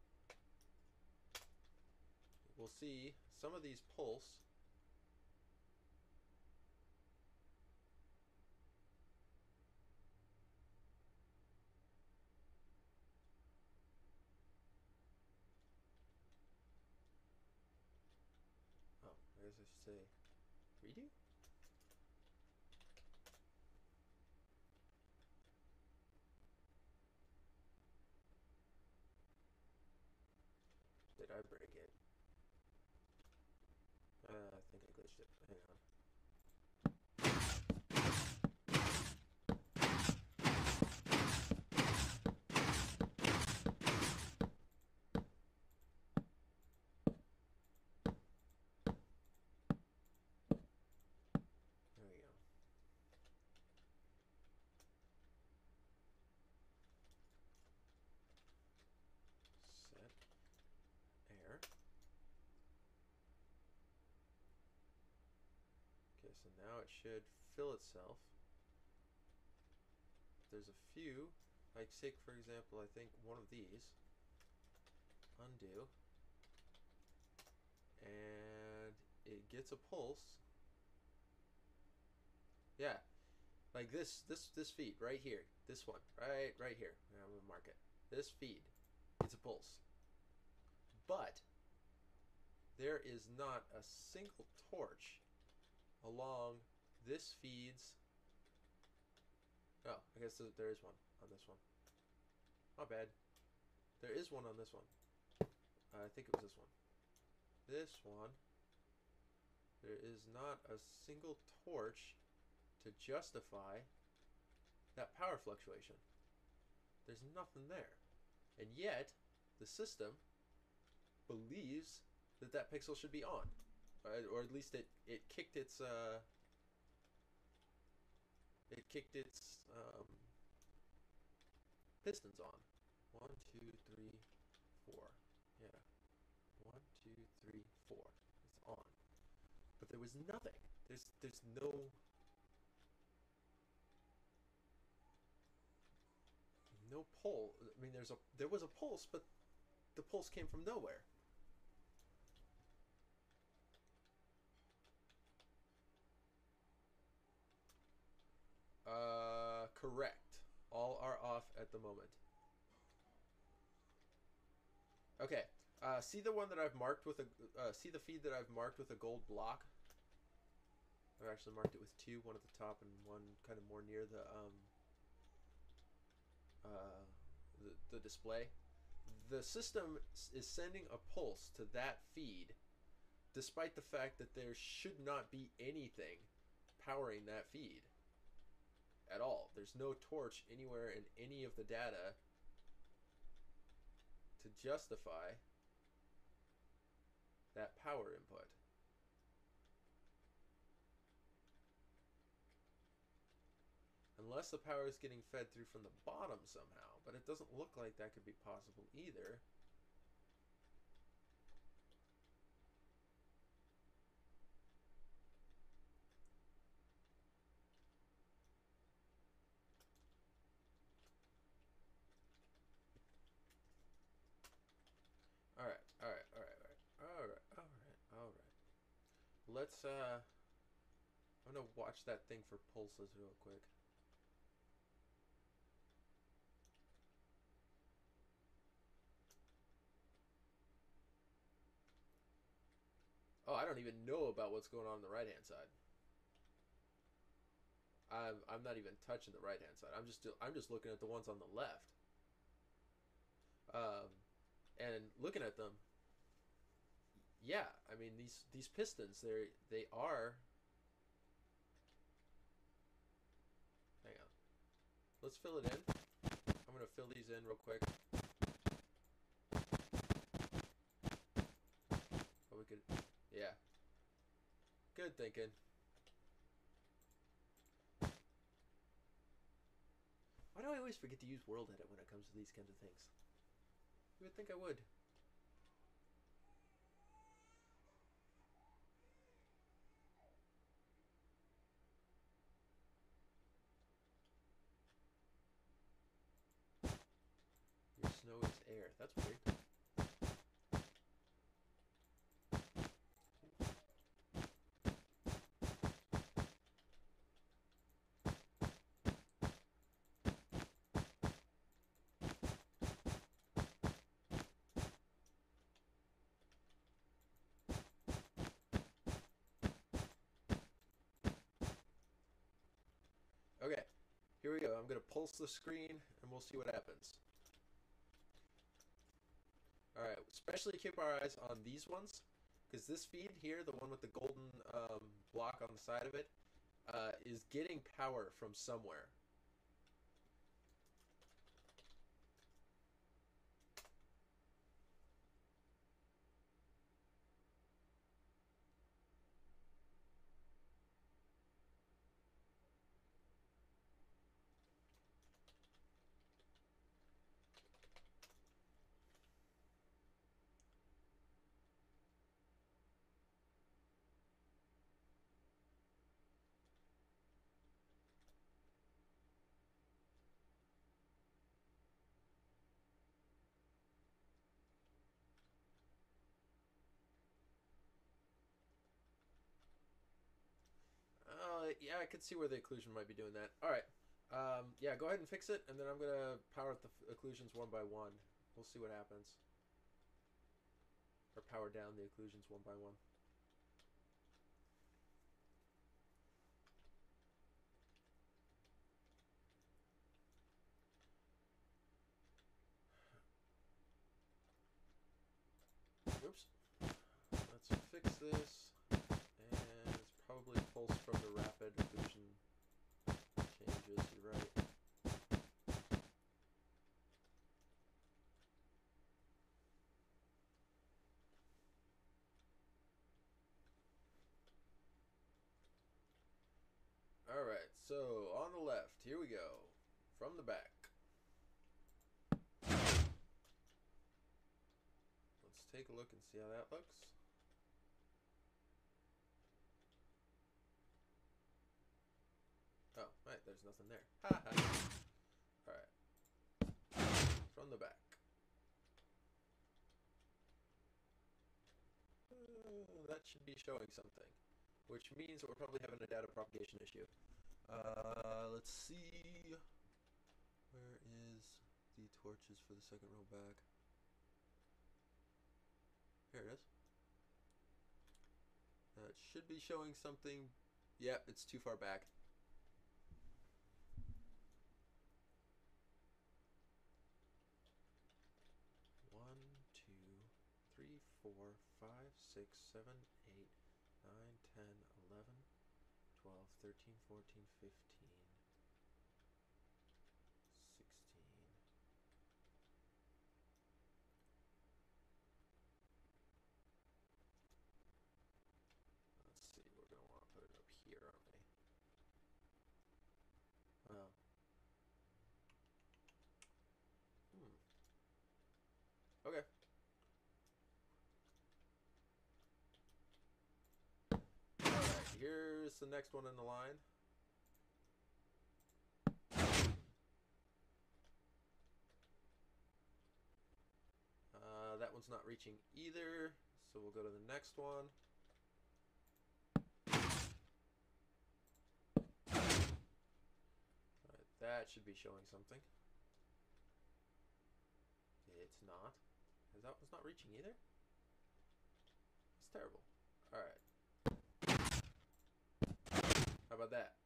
we'll see some of these pulse. Oh, I guess I should say redo? it. Hang on. There we go. Set air. Okay, so now it should fill itself. There's a few, like say for example, I think one of these, undo, and it gets a pulse. Yeah, like this feed right here, this one, right here. I'm gonna mark it. This feed, it's a pulse, but there is not a single torch along this feed's. Oh, I guess there is one on this one. Not bad. There is one on this one. I think it was this one. This one. There is not a single torch to justify that power fluctuation. There's nothing there. And yet, the system believes that that pixel should be on. Or at least it kicked its pistons on. 1, 2, 3, 4. Yeah. 1, 2, 3, 4. It's on. But there was nothing. There's no pull. I mean, there was a pulse, but the pulse came from nowhere. Correct. All are off at the moment. Okay. See the one that I've marked with a see the feed that I've marked with a gold block? I've actually marked it with 2, one at the top and one kind of more near the display. The system is sending a pulse to that feed, despite the fact that there should not be anything powering that feed at all. There's no torch anywhere in any of the data to justify that power input. Unless the power is getting fed through from the bottom somehow, but it doesn't look like that could be possible either. Alright. Let's I'm gonna watch that thing for pulses real quick. Oh, I don't even know about what's going on the right hand side. I'm not even touching the right hand side. I'm just looking at the ones on the left. And looking at them, yeah, I mean these pistons, they are. Hang on. Let's fill it in. I'm gonna fill these in real quick. But we could, yeah. Good thinking. Why do I always forget to use World Edit when it comes to these kinds of things? You would think I would. Your snow is air. That's weird. Okay, here we go. I'm going to pulse the screen and we'll see what happens. Alright, especially keep our eyes on these ones, because this feed here, the one with the golden block on the side of it, is getting power from somewhere. Yeah, I could see where the occlusion might be doing that. All right. Yeah, go ahead and fix it, and then I'm going to power up the occlusions one by one. We'll see what happens. Or power down the occlusions one by one. Oops. Let's fix this. And it's probably pulse from the rapid occlusion changes. You're right. Alright, so on the left, here we go. From the back. Let's take a look and see how that looks. Oh, right, there's nothing there. Ha ha. Alright. From the back. That should be showing something. Which means that we're probably having a data propagation issue. Let's see. Where is the torches for the second row back? Here it is. It should be showing something. Yep, it's too far back. One, two, three, 4, 5, 6, 7, 8, 9, 10, 11, 12, 13, 14, 15, 16. Let's see, we're going to want to put it up here, aren't we? Well. Okay. Alright, here's the next one in the line. That one's not reaching either, so we'll go to the next one. Alright, that should be showing something. It's not. That one's not reaching either? It's terrible. Alright. How about that?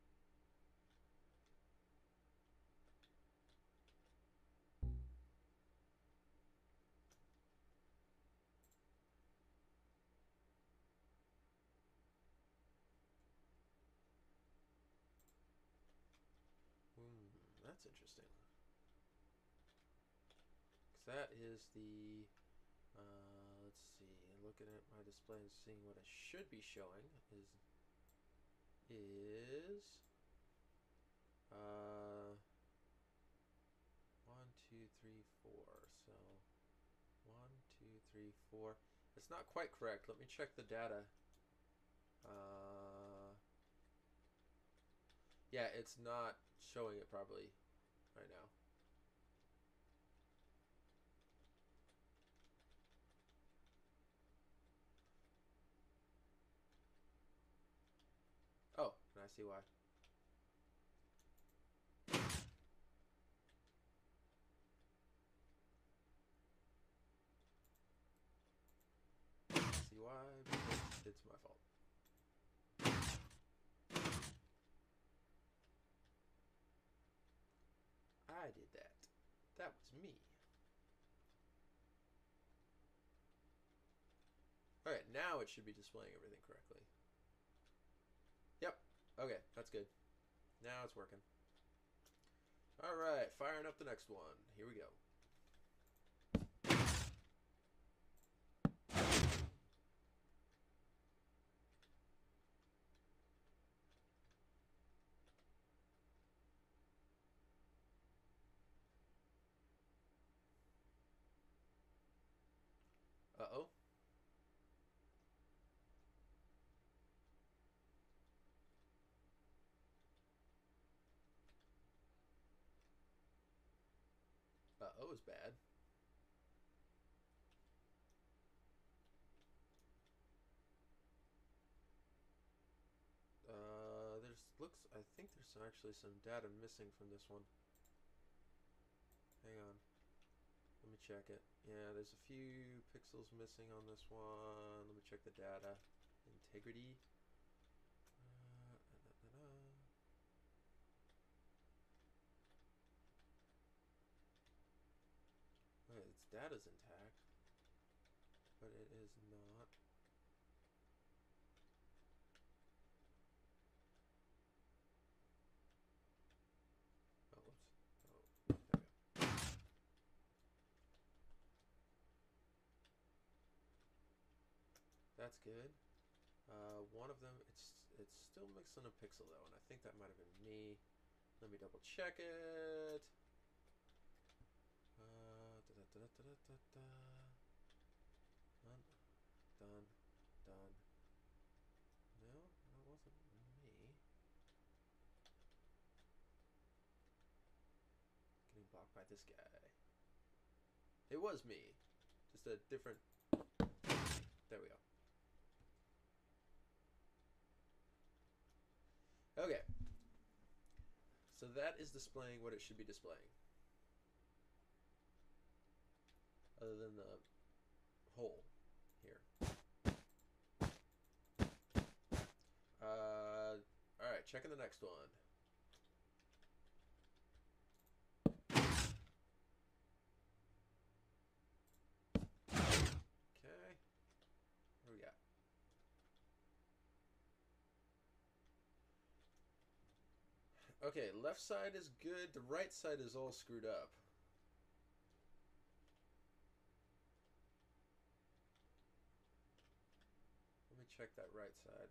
That's interesting. Because that is the... let's see. Looking at my display and seeing what I should be showing is 1, 2, 3, 4. So 1, 2, 3, 4. It's not quite correct. Let me check the data. Yeah, it's not showing it properly right now. Oh, and I see why. See why? Because it's my fault. I did that. That was me. All right, now it should be displaying everything correctly. Yep. Okay, that's good. Now it's working. All right, firing up the next one. Here we go. Uh-oh. Uh-oh is bad. I think there's actually some data missing from this one. Hang on. Let me check it. Yeah, there's a few pixels missing on this one. Let me check the data. Integrity. Okay, its data's intact, but it is not. Oh, whoops. Oh, there we go. That's good. One of them, it's still mixing a pixel though, and I think that might have been me. Let me double check it. Done, done, done. No, that wasn't me. Getting blocked by this guy. It was me. Just a different... There we go. Okay. So that is displaying what it should be displaying. Other than the hole here. Alright, checking the next one. Okay. What do we got? Okay, left side is good. The right side is all screwed up. Let me check that right side.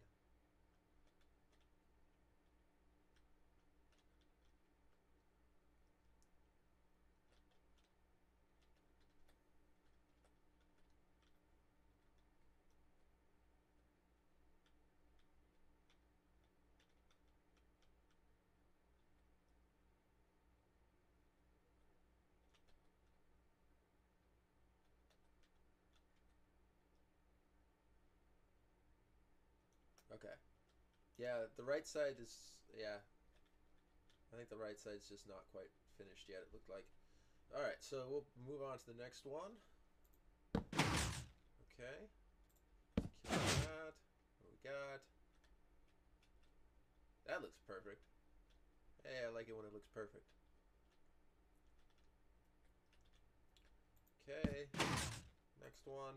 Okay. Yeah, the right side is... Yeah. I think the right side's just not quite finished yet, it looked like. Alright, so we'll move on to the next one. Okay. Kill that. What we got? That looks perfect. Hey, I like it when it looks perfect. Okay. Next one.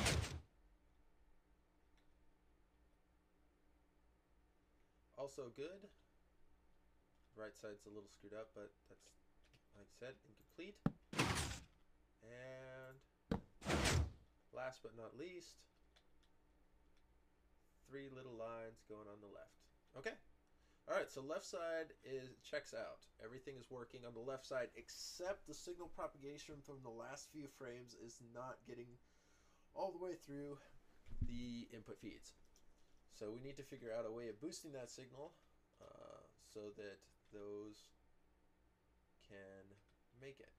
Also good. Right side's a little screwed up, but that's, like I said, incomplete. And last but not least, 3 little lines going on the left. Okay. Alright, so left side checks out. Everything is working on the left side, except the signal propagation from the last few frames is not getting all the way through the input feeds. So we need to figure out a way of boosting that signal so that those can make it.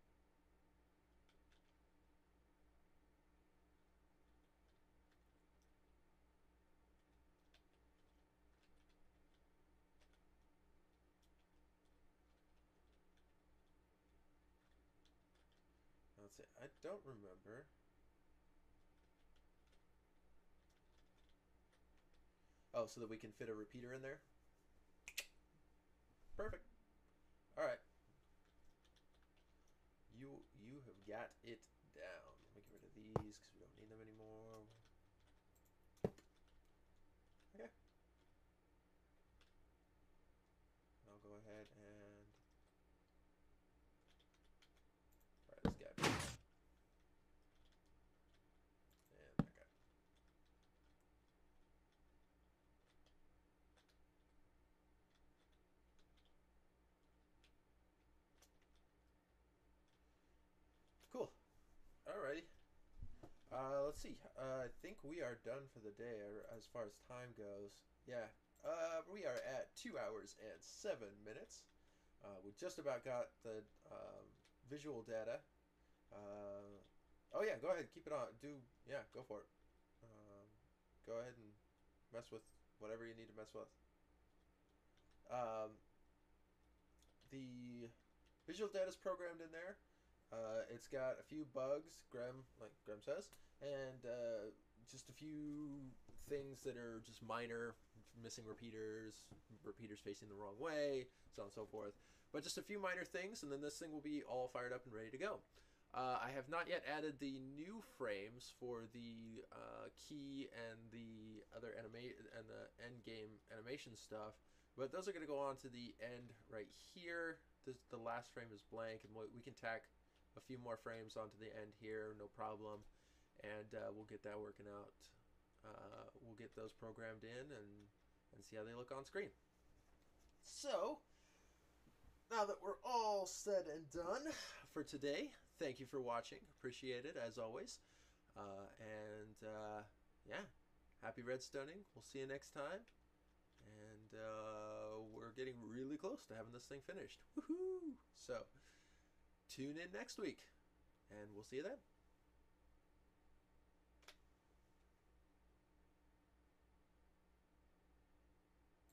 Let's see, I don't remember. Oh, so that we can fit a repeater in there? Perfect. Alright. You have got it down. Let me get rid of these because we don't need them anymore. Let's see. I think we are done for the day as far as time goes. Yeah. We are at 2 hours and 7 minutes. We just about got the visual data. Oh yeah, go ahead. Keep it on. Yeah, go for it. Um, Go ahead and mess with whatever you need to mess with. Um, the visual data is programmed in there. It's got a few bugs, like Graham says, and just a few things that are just minor, missing repeaters facing the wrong way, so on and so forth. But just a few minor things, and then this thing will be all fired up and ready to go. I have not yet added the new frames for the key and the other and the end game animation stuff, but those are going to go on to the end right here. The last frame is blank, and we can tack a few more frames onto the end here, no problem, and we'll get that working out. We'll get those programmed in and see how they look on screen. So, now that we're all said and done for today, thank you for watching. Appreciate it, as always. Yeah, happy redstoning. We'll see you next time. And we're getting really close to having this thing finished. Woohoo! So, tune in next week, and we'll see you then.